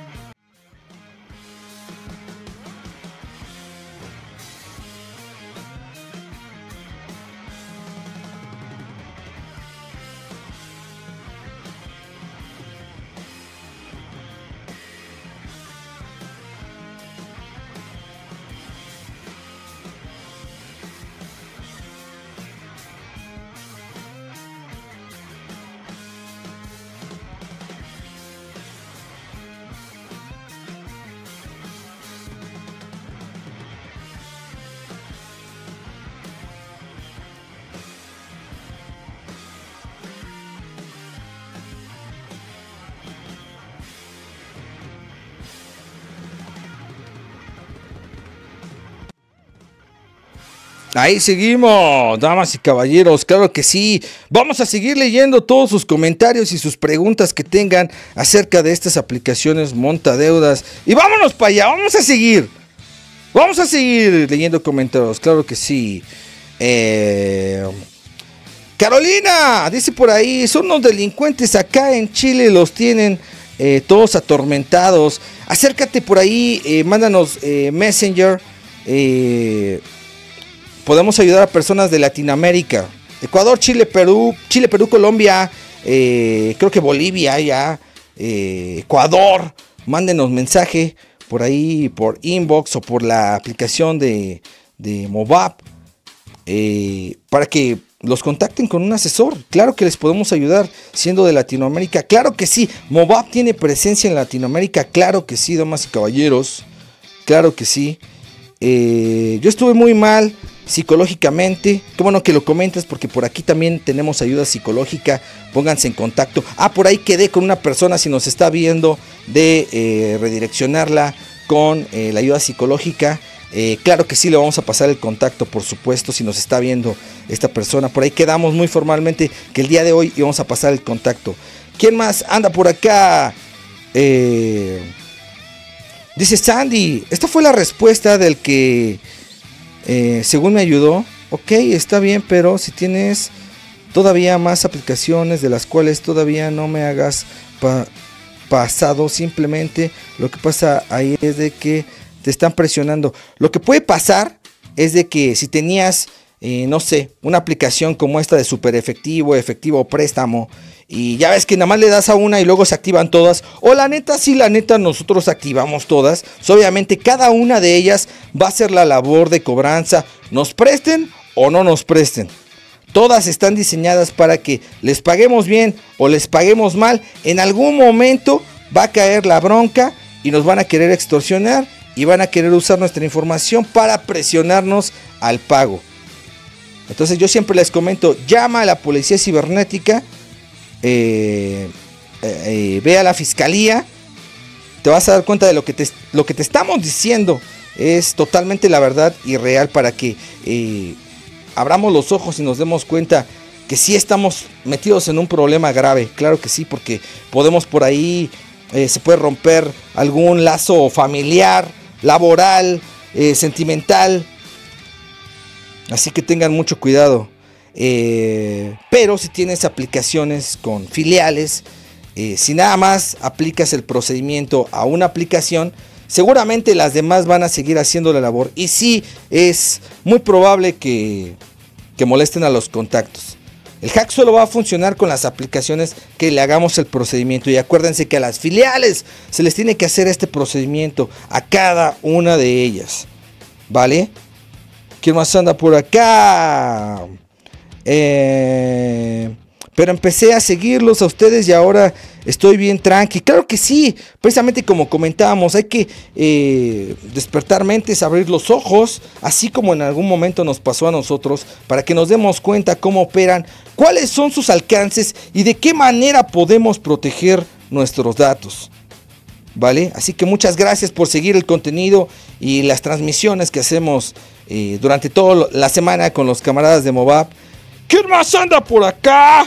Ahí seguimos, damas y caballeros, claro que sí. Vamos a seguir leyendo todos sus comentarios y sus preguntas que tengan acerca de estas aplicaciones montadeudas. Y vámonos para allá, vamos a seguir. Vamos a seguir leyendo comentarios, claro que sí. Eh... Carolina, dice por ahí, son unos delincuentes acá en Chile, los tienen eh, todos atormentados. Acércate por ahí, eh, mándanos eh, Messenger. Eh... Podemos ayudar a personas de Latinoamérica, Ecuador, Chile, Perú, Chile, Perú, Colombia, eh, creo que Bolivia, ya, eh, Ecuador. Mándenos mensaje por ahí, por inbox o por la aplicación de, de Mobab, eh, para que los contacten con un asesor. Claro que les podemos ayudar siendo de Latinoamérica, claro que sí. Mobab tiene presencia en Latinoamérica, claro que sí, damas y caballeros, claro que sí. Eh, yo estuve muy mal psicológicamente. Qué bueno que lo comentas, porque por aquí también tenemos ayuda psicológica. Pónganse en contacto. Ah, por ahí quedé con una persona, si nos está viendo, de eh, redireccionarla con eh, la ayuda psicológica. Eh, claro que sí, le vamos a pasar el contacto, por supuesto, si nos está viendo esta persona. Por ahí quedamos muy formalmente que el día de hoy íbamos a pasar el contacto. ¿Quién más anda por acá? Eh... Dice Sandy, esta fue la respuesta del que eh, según me ayudó. Ok, está bien, pero si tienes todavía más aplicaciones de las cuales todavía no me hagas pa pasado, simplemente lo que pasa ahí es de que te están presionando. Lo que puede pasar es de que si tenías, eh, no sé, una aplicación como esta de Super Efectivo, Efectivo Préstamo, y ya ves que nada más le das a una y luego se activan todas, o la neta, sí, la neta, nosotros activamos todas, pues obviamente cada una de ellas va a ser la labor de cobranza, nos presten o no nos presten. Todas están diseñadas para que les paguemos bien o les paguemos mal. En algún momento va a caer la bronca y nos van a querer extorsionar y van a querer usar nuestra información para presionarnos al pago. Entonces yo siempre les comento, llama a la policía cibernética, eh, eh, eh, ve a la fiscalía, te vas a dar cuenta de lo que te, lo que te estamos diciendo es totalmente la verdad y real, para que eh, abramos los ojos y nos demos cuenta que sí estamos metidos en un problema grave. Claro que sí, porque podemos por ahí, eh, se puede romper algún lazo familiar, laboral, eh, sentimental. Así que tengan mucho cuidado. Eh, pero si tienes aplicaciones con filiales, eh, si nada más aplicas el procedimiento a una aplicación, seguramente las demás van a seguir haciendo la labor. Y sí, es muy probable que, que molesten a los contactos. El hack solo va a funcionar con las aplicaciones que le hagamos el procedimiento. Y acuérdense que a las filiales se les tiene que hacer este procedimiento a cada una de ellas. ¿Vale? ¿Quién más anda por acá? Eh... Pero empecé a seguirlos a ustedes y ahora estoy bien tranqui. Claro que sí, precisamente como comentábamos, hay que eh, despertar mentes, abrir los ojos, así como en algún momento nos pasó a nosotros, para que nos demos cuenta cómo operan, cuáles son sus alcances y de qué manera podemos proteger nuestros datos. ¿Vale? Así que muchas gracias por seguir el contenido y las transmisiones que hacemos eh, durante toda la semana con los camaradas de Movap. ¿Quién más anda por acá?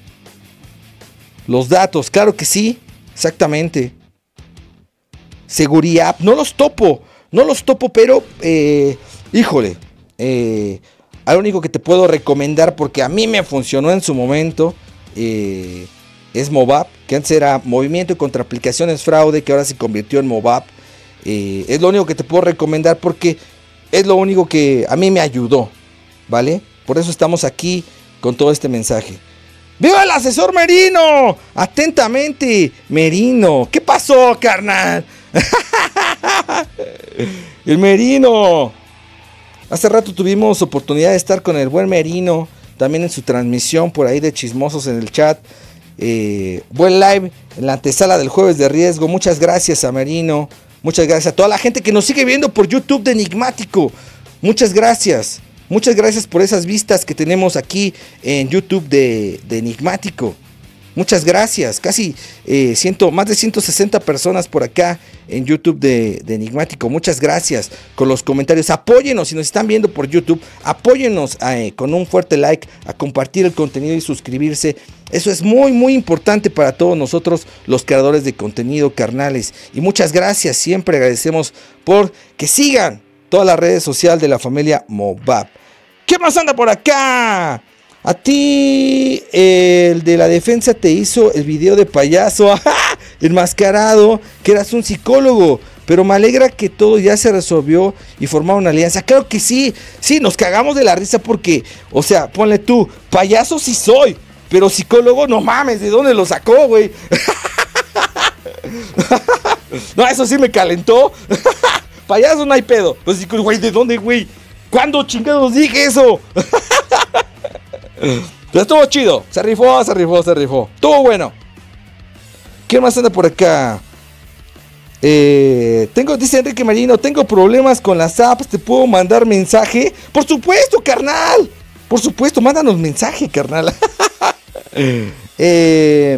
Los datos, claro que sí, exactamente. Seguridad, no los topo, no los topo, pero, eh, híjole, eh, lo único que te puedo recomendar, porque a mí me funcionó en su momento, eh, es Movap, que antes era Movimiento contra Aplicaciones Fraude, que ahora se convirtió en Movap. Eh, es lo único que te puedo recomendar porque es lo único que a mí me ayudó, ¿vale? Por eso estamos aquí con todo este mensaje. ¡Viva el asesor Merino! Atentamente, Merino. ¿Qué pasó, carnal? El Merino. Hace rato tuvimos oportunidad de estar con el buen Merino, también en su transmisión por ahí de chismosos en el chat. Eh, buen live en la antesala del jueves de riesgo. Muchas gracias a Merino. Muchas gracias a toda la gente que nos sigue viendo por YouTube de Enigmático. Muchas gracias. Muchas gracias por esas vistas que tenemos aquí en YouTube de, de Enigmático. Muchas gracias. Casi eh, ciento, más de ciento sesenta personas por acá en YouTube de, de Enigmático. Muchas gracias con los comentarios. Apóyenos, si nos están viendo por YouTube, apóyenos eh, con un fuerte like, a compartir el contenido y suscribirse. Eso es muy muy importante para todos nosotros, los creadores de contenido, carnales. Y muchas gracias. Siempre agradecemos por que sigan todas las redes sociales de la familia Movap. ¿Qué más anda por acá? A ti, el de la defensa te hizo el video de payaso, enmascarado, que eras un psicólogo. Pero me alegra que todo ya se resolvió y formaron una alianza. Claro que sí, sí, nos cagamos de la risa porque, o sea, ponle tú, payaso sí soy, pero psicólogo, no mames, ¿de dónde lo sacó, güey? No, eso sí me calentó. Payaso no hay pedo. Pues, güey, ¿de dónde, güey? ¿Cuándo chingados dije eso? Pero estuvo chido. Se rifó, se rifó, se rifó. Estuvo bueno. ¿Quién más anda por acá? Eh, tengo, dice Enrique Marino, tengo problemas con las apps. ¿Te puedo mandar mensaje? Por supuesto, carnal. Por supuesto, mándanos mensaje, carnal. eh...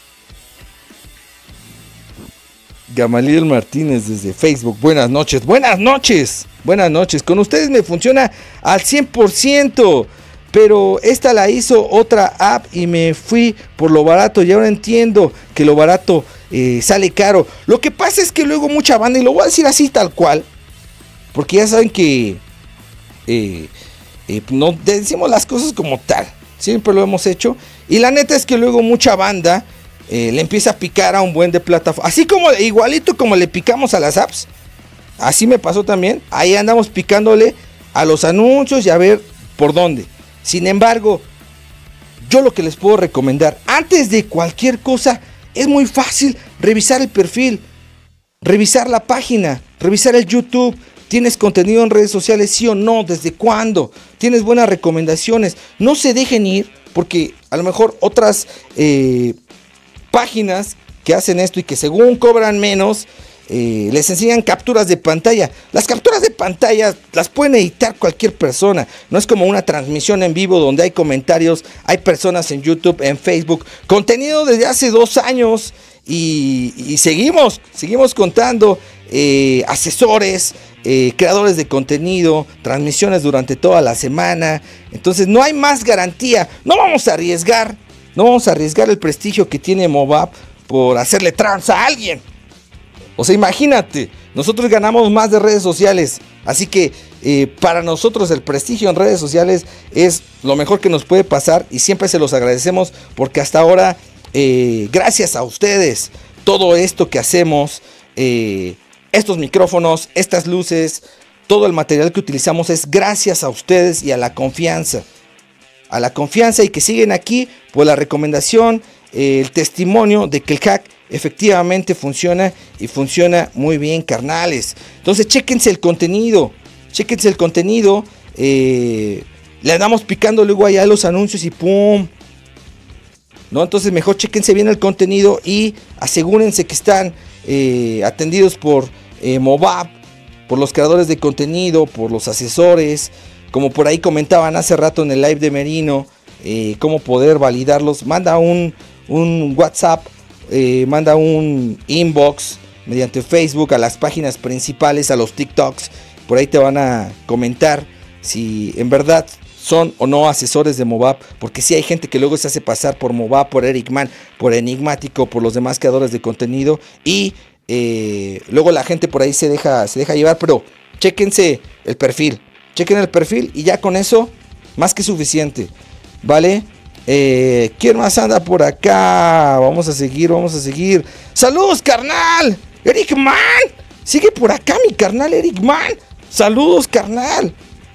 Gamaliel Martínez desde Facebook. Buenas noches, buenas noches, buenas noches. Con ustedes me funciona al cien por ciento. Pero esta la hizo otra app y me fui por lo barato. Y ahora entiendo que lo barato eh, sale caro. Lo que pasa es que luego mucha banda, y lo voy a decir así tal cual, porque ya saben que eh, eh, no decimos las cosas como tal. Siempre lo hemos hecho. Y la neta es que luego mucha banda Eh, le empieza a picar a un buen de plataforma, así como igualito como le picamos a las apps. Así me pasó también. Ahí andamos picándole a los anuncios y a ver por dónde. Sin embargo, yo lo que les puedo recomendar, antes de cualquier cosa, es muy fácil revisar el perfil, revisar la página, revisar el YouTube. ¿Tienes contenido en redes sociales, sí o no? ¿Desde cuándo? ¿Tienes buenas recomendaciones? No se dejen ir, porque a lo mejor otras eh, páginas que hacen esto y que según cobran menos, eh, les enseñan capturas de pantalla. Las capturas de pantalla las pueden editar cualquier persona. No es como una transmisión en vivo donde hay comentarios, hay personas en YouTube, en Facebook, contenido desde hace dos años y, y seguimos, seguimos contando eh, asesores, eh, creadores de contenido, transmisiones durante toda la semana. Entonces no hay más garantía. No vamos a arriesgar, no vamos a arriesgar el prestigio que tiene Movap por hacerle tranza a alguien. O sea, imagínate, nosotros ganamos más de redes sociales, así que eh, para nosotros el prestigio en redes sociales es lo mejor que nos puede pasar y siempre se los agradecemos porque hasta ahora, eh, gracias a ustedes, todo esto que hacemos, eh, estos micrófonos, estas luces, todo el material que utilizamos es gracias a ustedes y a la confianza, a la confianza y que siguen aquí por la recomendación, eh, el testimonio de que el hack efectivamente funciona y funciona muy bien, carnales. Entonces chéquense el contenido, chéquense el contenido, eh, le andamos picando luego allá los anuncios y pum, ¿no? Entonces mejor chéquense bien el contenido y asegúrense que están eh, atendidos por eh, Movap, por los creadores de contenido, por los asesores, como por ahí comentaban hace rato en el live de Merino, eh, cómo poder validarlos. Manda un, un WhatsApp, Eh, manda un inbox mediante Facebook a las páginas principales, a los TikToks. Por ahí te van a comentar si en verdad son o no asesores de Movap, porque sí hay gente que luego se hace pasar por Movap, por Eric Man, por Enigmático, por los demás creadores de contenido y eh, luego la gente por ahí se deja, se deja llevar. Pero chéquense el perfil, chequen el perfil y ya con eso más que suficiente, ¿vale? Eh, ¿Quién más anda por acá? Vamos a seguir, vamos a seguir. ¡Saludos, carnal! ¡Eric Man! Sigue por acá mi carnal Eric Man. ¡Saludos, carnal!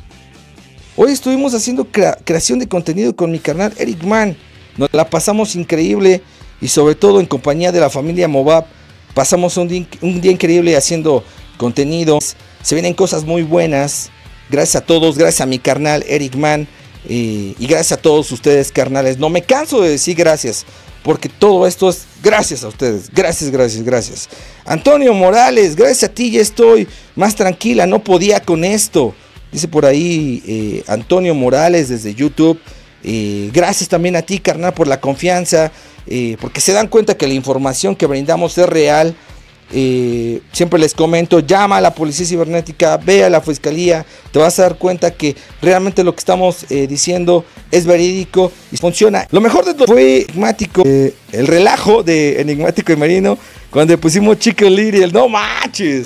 Hoy estuvimos haciendo crea- creación de contenido con mi carnal Eric Man. Nos la pasamos increíble y sobre todo en compañía de la familia Movap. Pasamos un día, un día increíble haciendo contenido. Se vienen cosas muy buenas. Gracias a todos, gracias a mi carnal Eric Man. Y, y gracias a todos ustedes, carnales. No me canso de decir gracias, porque todo esto es gracias a ustedes. Gracias, gracias, gracias. Antonio Morales, gracias a ti ya estoy más tranquila. No podía con esto. Dice por ahí eh, Antonio Morales desde YouTube. Eh, gracias también a ti, carnal, por la confianza. Eh, porque se dan cuenta que la información que brindamos es real. Eh, siempre les comento, llama a la policía cibernética, ve a la fiscalía, te vas a dar cuenta que realmente lo que estamos eh, diciendo es verídico y funciona. Lo mejor de todo fue Enigmático, eh, el relajo de Enigmático y Merino cuando pusimos Chicken Little, no manches.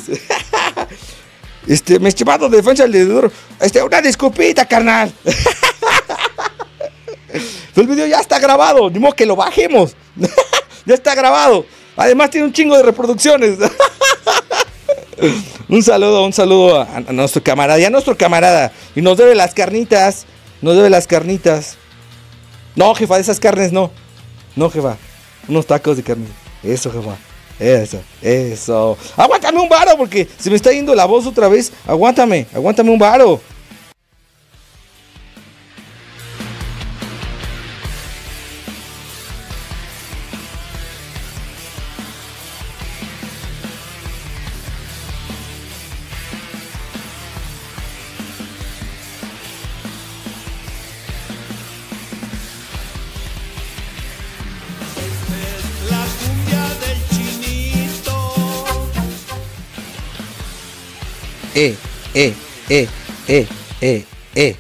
Este, mi estimado defensa del duro, este, una disculpita, carnal. El video ya está grabado, ni modo que lo bajemos. Ya está grabado. Además tiene un chingo de reproducciones. Un saludo, un saludo a, a nuestro camarada y a nuestro camarada. Y nos debe las carnitas. Nos debe las carnitas. No, jefa, de esas carnes no. No, jefa. Unos tacos de carne. Eso, jefa. Eso, eso. Aguántame un varo porque se me está yendo la voz otra vez. Aguántame, aguántame un varo. Eh, eh, eh, eh, eh, eh.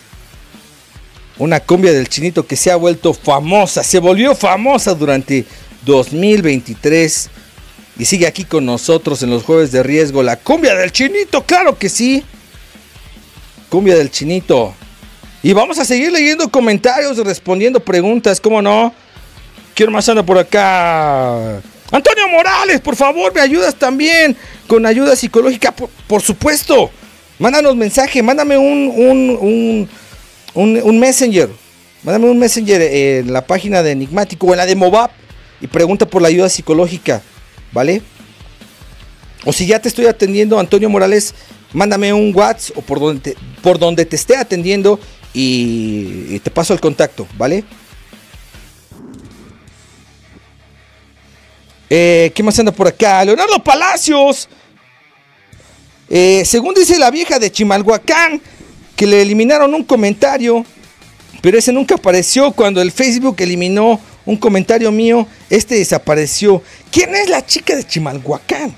Una cumbia del Chinito que se ha vuelto famosa, se volvió famosa durante dos mil veintitrés y sigue aquí con nosotros en los jueves de riesgo. La cumbia del Chinito, claro que sí. Cumbia del Chinito. Y vamos a seguir leyendo comentarios, respondiendo preguntas, ¿cómo no? ¿Quién más anda por acá? Antonio Morales, por favor, me ayudas también con ayuda psicológica, por, por supuesto. Mándanos mensaje, mándame un, un, un, un, un messenger. Mándame un messenger en la página de Enigmático o en la de Movap y pregunta por la ayuda psicológica, ¿vale? O si ya te estoy atendiendo, Antonio Morales, mándame un WhatsApp o por donde te, por donde te esté atendiendo y, y te paso el contacto, ¿vale? Eh, ¿Qué más anda por acá? Leonardo Palacios. Eh, según dice la vieja de Chimalhuacán, que le eliminaron un comentario, pero ese nunca apareció. Cuando el Facebook eliminó un comentario mío, este desapareció. ¿Quién es la chica de Chimalhuacán?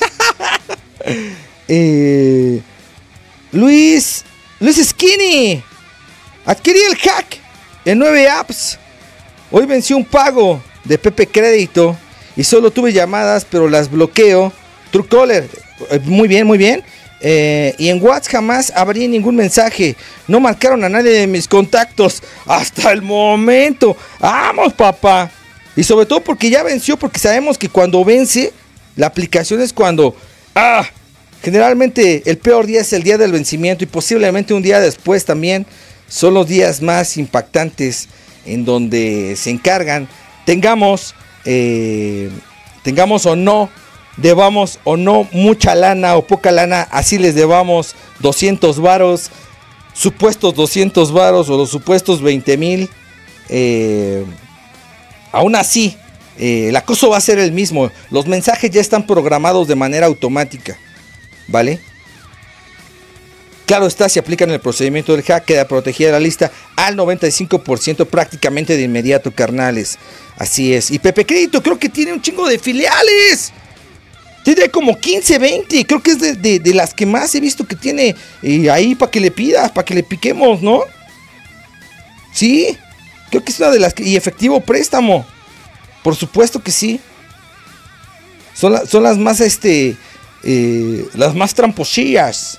eh, Luis Luis Skinny. Adquirí el hack en nueve apps. Hoy venció un pago de Pepe Crédito y solo tuve llamadas, pero las bloqueo. Truecaller, muy bien, muy bien. Eh, y en WhatsApp jamás abrí ningún mensaje. No marcaron a nadie de mis contactos hasta el momento. ¡Vamos, papá! Y sobre todo porque ya venció, porque sabemos que cuando vence, la aplicación es cuando... ¡Ah! Generalmente el peor día es el día del vencimiento y posiblemente un día después también son los días más impactantes en donde se encargan, tengamos, eh, tengamos o no, debamos o no mucha lana o poca lana, así les debamos doscientos varos, supuestos doscientos varos o los supuestos veinte mil, eh, aún así, eh, el acoso va a ser el mismo, los mensajes ya están programados de manera automática, ¿vale? Claro está, si aplican el procedimiento del hack, queda protegida la lista al noventa y cinco por ciento prácticamente de inmediato, carnales. Así es. Y Pepe Crédito creo que tiene un chingo de filiales. Tiene como quince, veinte. Creo que es de, de, de las que más he visto que tiene eh, ahí para que le pidas, para que le piquemos, ¿no? Sí. Creo que es una de las que... Y efectivo préstamo. Por supuesto que sí. Son, la, son las más, este... Eh, las más tramposillas.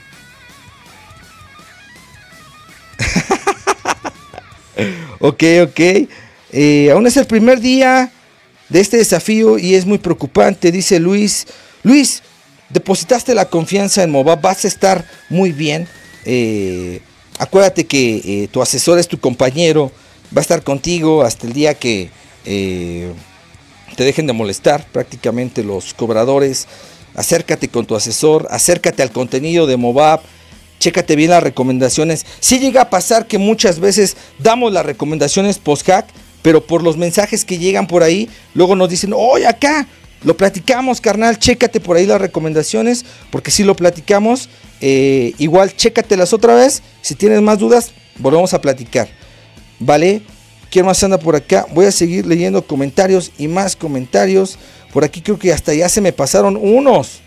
Ok, ok. Eh, aún es el primer día de este desafío y es muy preocupante, dice Luis. Luis, depositaste la confianza en Movap, vas a estar muy bien. Eh, acuérdate que eh, tu asesor es tu compañero, va a estar contigo hasta el día que eh, te dejen de molestar prácticamente los cobradores. Acércate con tu asesor, acércate al contenido de Movap. Chécate bien las recomendaciones. Sí llega a pasar que muchas veces damos las recomendaciones post-hack, pero por los mensajes que llegan por ahí, luego nos dicen, oye, acá, lo platicamos, carnal, chécate por ahí las recomendaciones, porque si lo platicamos, eh, igual chécatelas otra vez, si tienes más dudas, volvemos a platicar, ¿vale? ¿Quién más anda por acá? Voy a seguir leyendo comentarios y más comentarios, por aquí creo que hasta ya se me pasaron unos.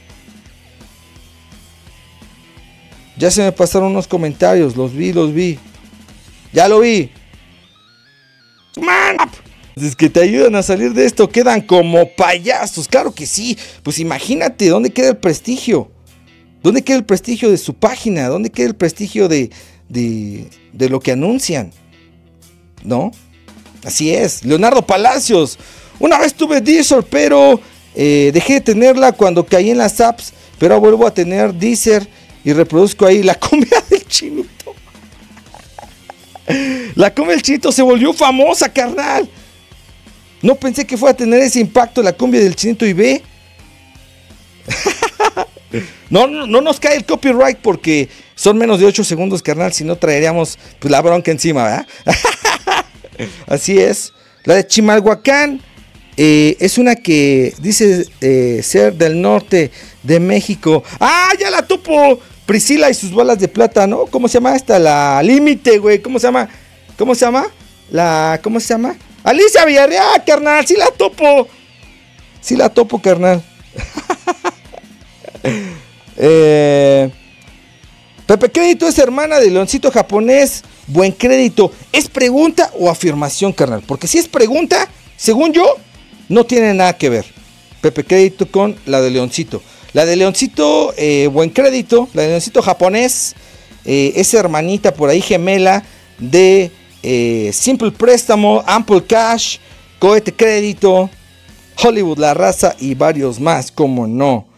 Ya se me pasaron unos comentarios, los vi, los vi. Ya lo vi. Man, es que te ayudan a salir de esto, quedan como payasos, claro que sí. Pues imagínate, ¿dónde queda el prestigio? ¿Dónde queda el prestigio de su página? ¿Dónde queda el prestigio de, de, de lo que anuncian? ¿No? Así es. Leonardo Palacios. Una vez tuve Deezer, pero eh, dejé de tenerla cuando caí en las apps, pero vuelvo a tener Deezer. Y reproduzco ahí la cumbia del Chinito. La cumbia del Chinito se volvió famosa, carnal. No pensé que fuera a tener ese impacto la cumbia del Chinito y ve. No, no, no nos cae el copyright porque son menos de ocho segundos, carnal. Si no traeríamos pues, la bronca encima, ¿verdad? Así es. La de Chimalhuacán eh, es una que dice eh, ser del norte de México. ¡Ah, ya la topo! Priscila y sus bolas de plata, ¿no? ¿Cómo se llama esta? La Límite, güey. ¿Cómo se llama? ¿Cómo se llama? La... ¿Cómo se llama? Alicia Villarreal, carnal. Sí la topo. Sí la topo, carnal. eh... Pepe Crédito es hermana de Leoncito Japonés. Buen Crédito. ¿Es pregunta o afirmación, carnal? Porque si es pregunta, según yo, no tiene nada que ver Pepe Crédito con la de Leoncito. La de Leoncito, eh, Buen Crédito, la de Leoncito Japonés, eh, es hermanita por ahí gemela de eh, Simple Préstamo, Ample Cash, Cohete Crédito, Hollywood La Raza y varios más, como no.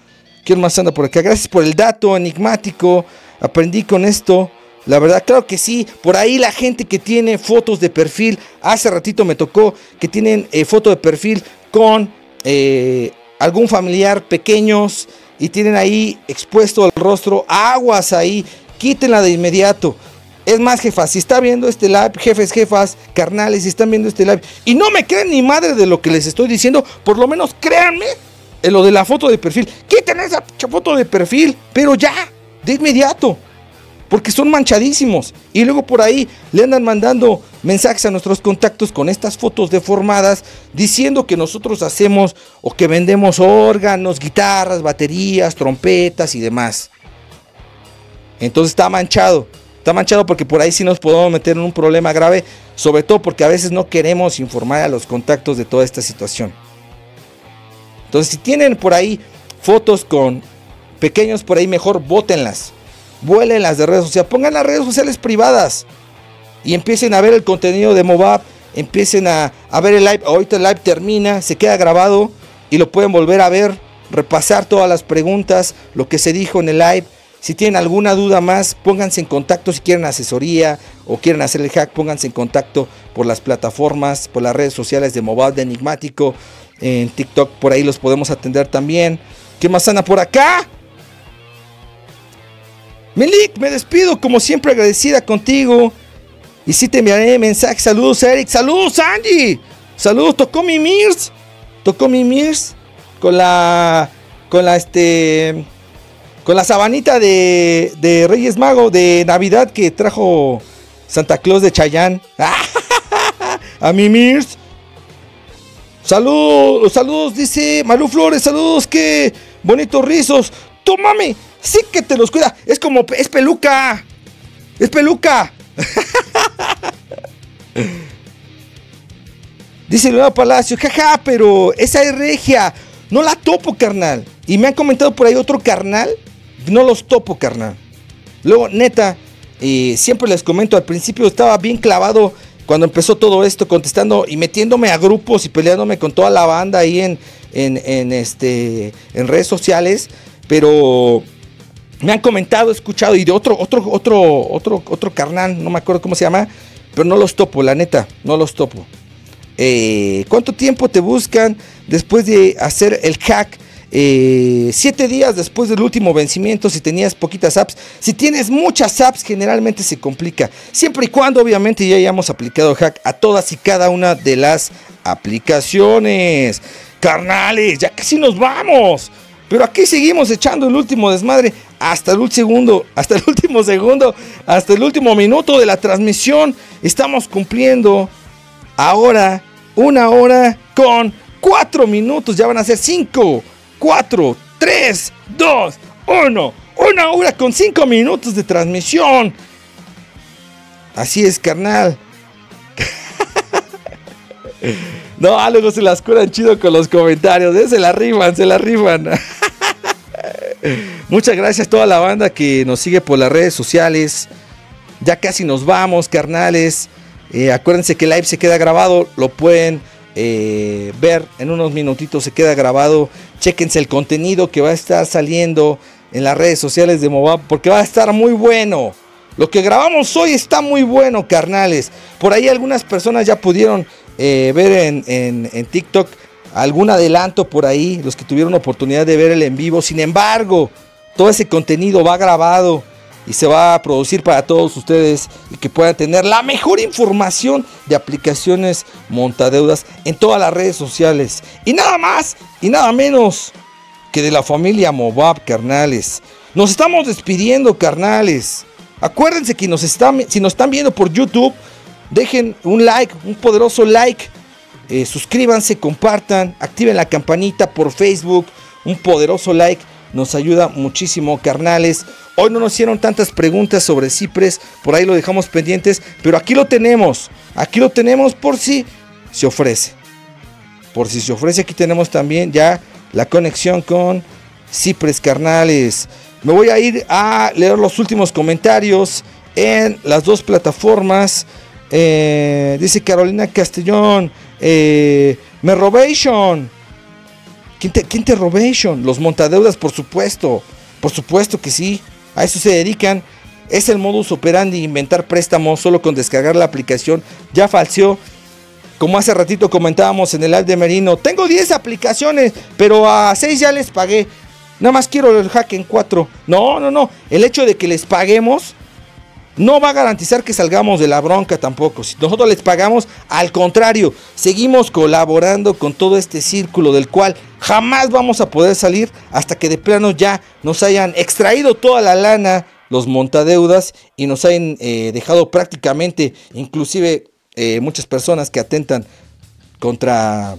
¿Quién más anda por acá? Gracias por el dato enigmático. Aprendí con esto. La verdad, claro que sí. Por ahí la gente que tiene fotos de perfil. Hace ratito me tocó que tienen eh, foto de perfil con eh, algún familiar pequeños. Y tienen ahí expuesto el rostro. Aguas ahí. Quítenla de inmediato. Es más, jefas, si está viendo este live, jefes, jefas, carnales, si están viendo este live y no me creen ni madre de lo que les estoy diciendo, por lo menos créanme en lo de la foto de perfil. Quiten esa foto de perfil, pero ya, de inmediato, porque son manchadísimos. Y luego por ahí le andan mandando mensajes a nuestros contactos con estas fotos deformadas, diciendo que nosotros hacemos o que vendemos órganos, guitarras, baterías, trompetas y demás. Entonces está manchado. Está manchado porque por ahí sí nos podemos meter en un problema grave, sobre todo porque a veces no queremos informar a los contactos de toda esta situación. Entonces, si tienen por ahí fotos con pequeños por ahí, mejor bótenlas, vuélenlas de redes sociales, pongan las redes sociales privadas y empiecen a ver el contenido de Mobap, empiecen a, a ver el live. Ahorita el live termina, se queda grabado y lo pueden volver a ver, repasar todas las preguntas, lo que se dijo en el live. Si tienen alguna duda más, pónganse en contacto. Si quieren asesoría o quieren hacer el hack, pónganse en contacto por las plataformas, por las redes sociales de Mobile de Enigmático. En TikTok, por ahí los podemos atender también. ¿Qué más anda por acá? Melik, me despido como siempre, agradecida contigo. Y sí te enviaré mensajes. Saludos, Eric. Saludos, Angie. Saludos, tocó mi Mirs. Tocó mi Mirs. Con la... Con la este... Con la sabanita de, de Reyes Mago de Navidad que trajo Santa Claus de Chayán. A mi Mirs. Saludos, saludos, dice Maru Flores. Saludos, qué bonitos rizos. Tú, mami, sí que te los cuida. Es como, es peluca. Es peluca. Dice Leonardo Palacio, jaja, pero esa es regia. No la topo, carnal. Y me han comentado por ahí otro carnal. No los topo, carnal. Luego, neta, eh, siempre les comento, al principio estaba bien clavado cuando empezó todo esto, contestando y metiéndome a grupos y peleándome con toda la banda ahí en, en, en, este, en redes sociales. Pero me han comentado, escuchado, y de otro, otro, otro, otro, otro carnal, no me acuerdo cómo se llama, pero no los topo, la neta, no los topo. Eh, ¿Cuánto tiempo te buscan después de hacer el hack? Eh, siete días después del último vencimiento, si tenías poquitas apps. Si tienes muchas apps, generalmente se complica, siempre y cuando obviamente ya hayamos aplicado hack a todas y cada una de las aplicaciones. Carnales, ya casi nos vamos, pero aquí seguimos echando el último desmadre hasta el segundo, hasta el último segundo, hasta el último minuto de la transmisión. Estamos cumpliendo ahora una hora con cuatro minutos, ya van a ser cinco, cuatro, tres, dos, uno. Una hora con cinco minutos de transmisión. Así es, carnal. No, luego se las curan chido con los comentarios, ¿eh? Se la rifan, se la rifan. Muchas gracias a toda la banda que nos sigue por las redes sociales. Ya casi nos vamos, carnales. Eh, acuérdense que el live se queda grabado, lo pueden eh, ver en unos minutitos, se queda grabado. Chéquense el contenido que va a estar saliendo en las redes sociales de Mobap, porque va a estar muy bueno. Lo que grabamos hoy está muy bueno, carnales. Por ahí algunas personas ya pudieron eh, ver en, en, en TikTok algún adelanto por ahí, los que tuvieron oportunidad de ver el en vivo. Sin embargo, todo ese contenido va grabado y se va a producir para todos ustedes y que puedan tener la mejor información de aplicaciones montadeudas en todas las redes sociales. Y nada más y nada menos que de la familia Mobap, carnales. Nos estamos despidiendo, carnales. Acuérdense que nos están, si nos están viendo por YouTube, dejen un like, un poderoso like. Eh, suscríbanse, compartan, activen la campanita por Facebook. Un poderoso like nos ayuda muchísimo, carnales. Hoy no nos hicieron tantas preguntas sobre Cypress, por ahí lo dejamos pendientes, pero aquí lo tenemos, aquí lo tenemos por si se ofrece. Por si se ofrece, aquí tenemos también ya la conexión con Cypress, carnales. Me voy a ir a leer los últimos comentarios en las dos plataformas. Eh, dice Carolina Castellón, eh, Merrobation. ¿Qué interrobation? Los montadeudas, por supuesto. Por supuesto que sí. A eso se dedican. Es el modus operandi, inventar préstamos solo con descargar la aplicación. Ya falseó. Como hace ratito comentábamos en el live de Merino. Tengo diez aplicaciones, pero a seis ya les pagué. Nada más quiero el hack en cuatro. No, no, no. El hecho de que les paguemos no va a garantizar que salgamos de la bronca tampoco. Si nosotros les pagamos, al contrario, seguimos colaborando con todo este círculo del cual jamás vamos a poder salir hasta que de plano ya nos hayan extraído toda la lana los montadeudas y nos hayan eh, dejado prácticamente, inclusive eh, muchas personas que atentan contra,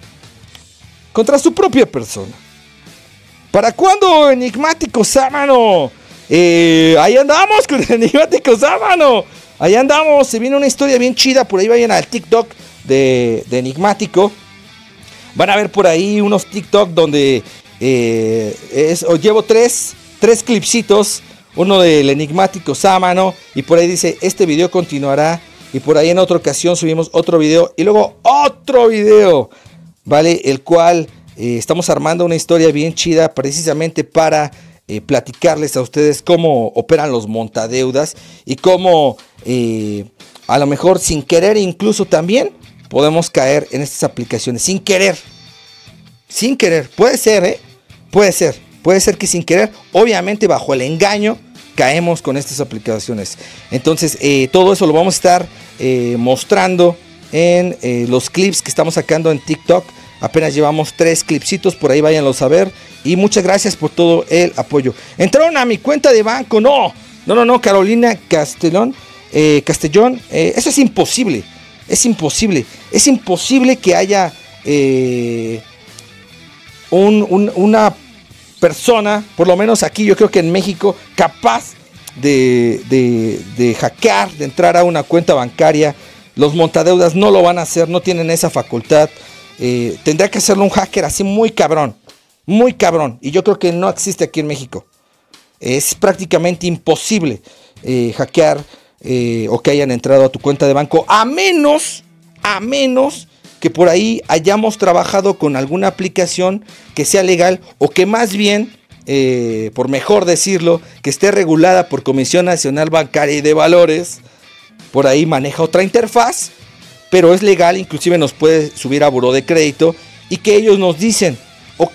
contra su propia persona. ¿Para cuándo, Enigmático Sámano? Eh, ahí andamos con el Enigmático Sámano. Ahí andamos. Se viene una historia bien chida. Por ahí vayan al TikTok de, de Enigmático. Van a ver por ahí unos TikTok donde eh, es, os llevo tres, tres clipsitos. Uno del Enigmático Sámano. Y por ahí dice: este video continuará. Y por ahí en otra ocasión subimos otro video. Y luego otro video. ¿Vale? El cual eh, estamos armando una historia bien chida. Precisamente para Eh, platicarles a ustedes cómo operan los montadeudas y cómo eh, a lo mejor sin querer incluso también podemos caer en estas aplicaciones. Sin querer. Sin querer. Puede ser, ¿eh? Puede ser. Puede ser que sin querer, obviamente bajo el engaño, caemos con estas aplicaciones. Entonces eh, todo eso lo vamos a estar eh, mostrando en eh, los clips que estamos sacando en TikTok. Apenas llevamos tres clipsitos, por ahí váyanlos a ver. Y muchas gracias por todo el apoyo. Entraron a mi cuenta de banco. No, no, no, no, Carolina Castellón. Eh, Castellón, eh, eso es imposible. Es imposible. Es imposible que haya eh, un, un, una persona, por lo menos aquí, yo creo que en México, capaz de, de, de hackear, de entrar a una cuenta bancaria. Los montadeudas no lo van a hacer, no tienen esa facultad. Eh, tendrá que hacerlo un hacker así muy cabrón. Muy cabrón. Y yo creo que no existe aquí en México. Es prácticamente imposible eh, hackear eh, o que hayan entrado a tu cuenta de banco. A menos, a menos que por ahí hayamos trabajado con alguna aplicación que sea legal. O que más bien, eh, por mejor decirlo, que esté regulada por Comisión Nacional Bancaria y de Valores. Por ahí maneja otra interfaz. Pero es legal, inclusive nos puede subir a buró de crédito. Y que ellos nos dicen: ok,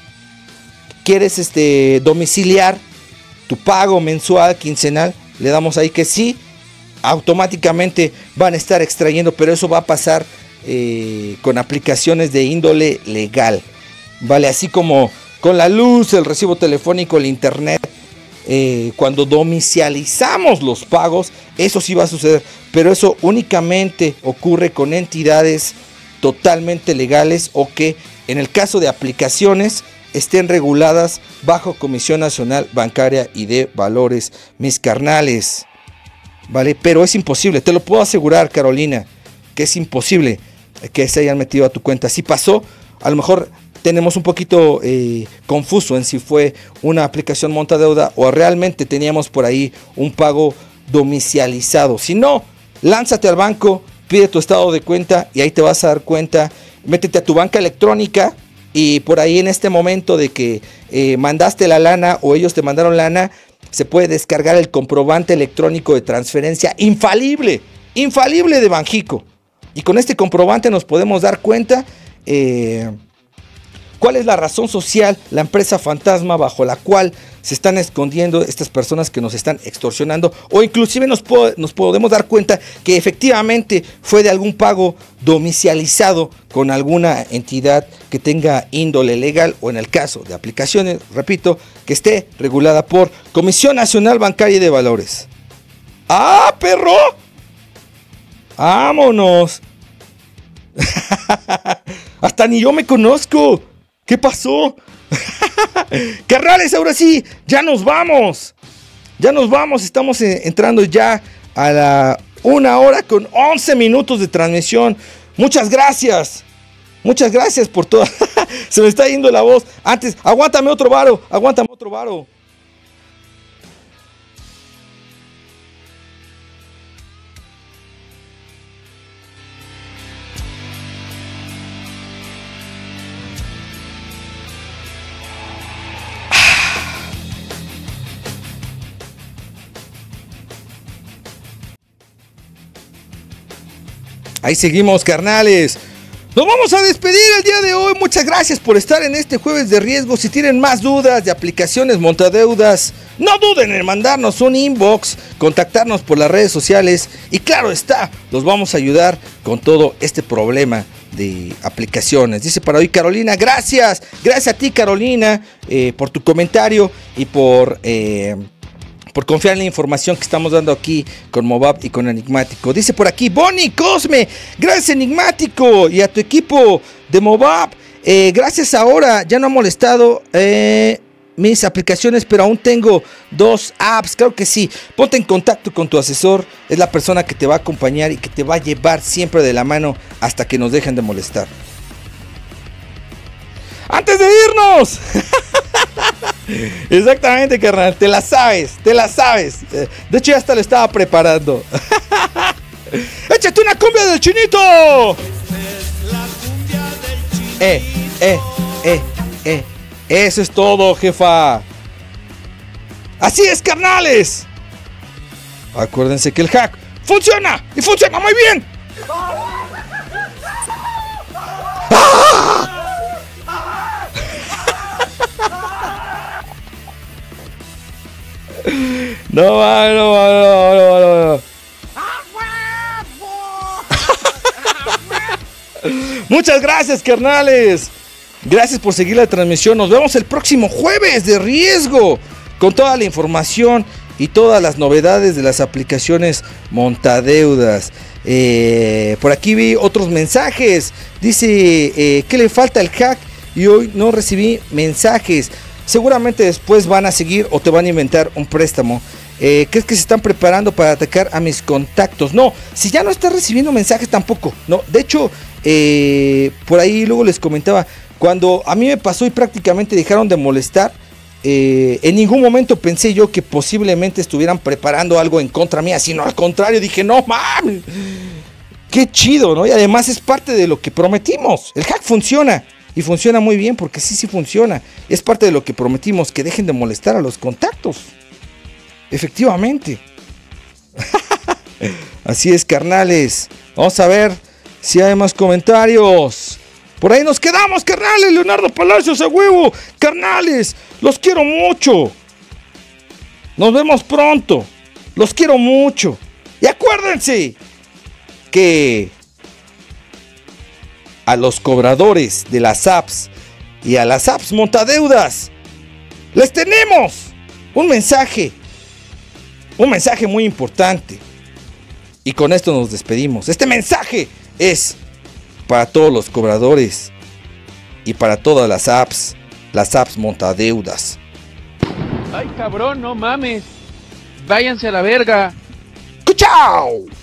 ¿quieres este, domiciliar tu pago mensual, quincenal? Le damos ahí que sí. Automáticamente van a estar extrayendo, pero eso va a pasar eh, con aplicaciones de índole legal. Vale, así como con la luz, el recibo telefónico, el internet. Eh, cuando domicilializamos los pagos, eso sí va a suceder. Pero eso únicamente ocurre con entidades totalmente legales o que en el caso de aplicaciones estén reguladas bajo Comisión Nacional Bancaria y de Valores, mis carnales. Vale, pero es imposible, te lo puedo asegurar, Carolina, que es imposible que se hayan metido a tu cuenta. Si pasó, a lo mejor tenemos un poquito eh, confuso en si fue una aplicación montadeuda o realmente teníamos por ahí un pago domicilializado. Si no, lánzate al banco, pide tu estado de cuenta y ahí te vas a dar cuenta. Métete a tu banca electrónica y por ahí en este momento de que eh, mandaste la lana o ellos te mandaron lana, se puede descargar el comprobante electrónico de transferencia infalible, infalible de Banjico. Y con este comprobante nos podemos dar cuenta eh, cuál es la razón social, la empresa fantasma bajo la cual se están escondiendo estas personas que nos están extorsionando, o inclusive nos, po nos podemos dar cuenta que efectivamente fue de algún pago domicilializado con alguna entidad que tenga índole legal, o en el caso de aplicaciones, repito, que esté regulada por Comisión Nacional Bancaria y de Valores. ¡Ah, perro! ¡Vámonos! Hasta ni yo me conozco. ¿Qué pasó? Carnales, ahora sí, ya nos vamos. Ya nos vamos, estamos eh, entrando ya a la una hora con once minutos de transmisión. Muchas gracias. Muchas gracias por todo. Se me está yendo la voz. Antes, aguántame otro varo, aguántame otro varo. Ahí seguimos, carnales. Nos vamos a despedir el día de hoy. Muchas gracias por estar en este jueves de riesgo. Si tienen más dudas de aplicaciones montadeudas, no duden en mandarnos un inbox, contactarnos por las redes sociales y claro está, los vamos a ayudar con todo este problema de aplicaciones. Dice para hoy Carolina, gracias, gracias a ti Carolina eh, por tu comentario y por... Eh, por confiar en la información que estamos dando aquí con Mobap y con Enigmático. Dice por aquí, Bonnie Cosme, gracias Enigmático y a tu equipo de Mobap. Eh, gracias ahora, ya no ha molestado eh, mis aplicaciones, pero aún tengo dos apps. Claro que sí, ponte en contacto con tu asesor. Es la persona que te va a acompañar y que te va a llevar siempre de la mano hasta que nos dejen de molestar. ¡Antes de irnos! Exactamente, carnal, te la sabes, te la sabes. De hecho, ya hasta lo estaba preparando. ¡Échate una cumbia del Chinito! Eh, eh, eh, eh. Eso es todo, jefa. Así es, carnales. Acuérdense que el hack funciona y funciona muy bien. ¡Ah! No va, no va, no va, no va, no va. Muchas gracias, carnales. Gracias por seguir la transmisión. Nos vemos el próximo jueves de riesgo con toda la información y todas las novedades de las aplicaciones montadeudas. Eh, por aquí vi otros mensajes. Dice eh, que le falta el hack y hoy no recibí mensajes. Seguramente después van a seguir o te van a inventar un préstamo. Eh, ¿Crees que se están preparando para atacar a mis contactos? No, si ya no estás recibiendo mensajes tampoco. No, de hecho, eh, por ahí luego les comentaba, cuando a mí me pasó y prácticamente dejaron de molestar, eh, en ningún momento pensé yo que posiblemente estuvieran preparando algo en contra mía, sino al contrario, dije, no mames, qué chido, ¿no? Y además es parte de lo que prometimos. El hack funciona. Y funciona muy bien porque sí, sí funciona. Es parte de lo que prometimos, que dejen de molestar a los contactos. Efectivamente. Así es, carnales. Vamos a ver si hay más comentarios. Por ahí nos quedamos, carnales. Leonardo Palacios, a huevo. Carnales, los quiero mucho. Nos vemos pronto. Los quiero mucho. Y acuérdense que a los cobradores de las apps y a las apps montadeudas les tenemos un mensaje, un mensaje muy importante. Y con esto nos despedimos. Este mensaje es para todos los cobradores y para todas las apps, las apps montadeudas. Ay, cabrón, no mames. Váyanse a la verga. ¡Chao!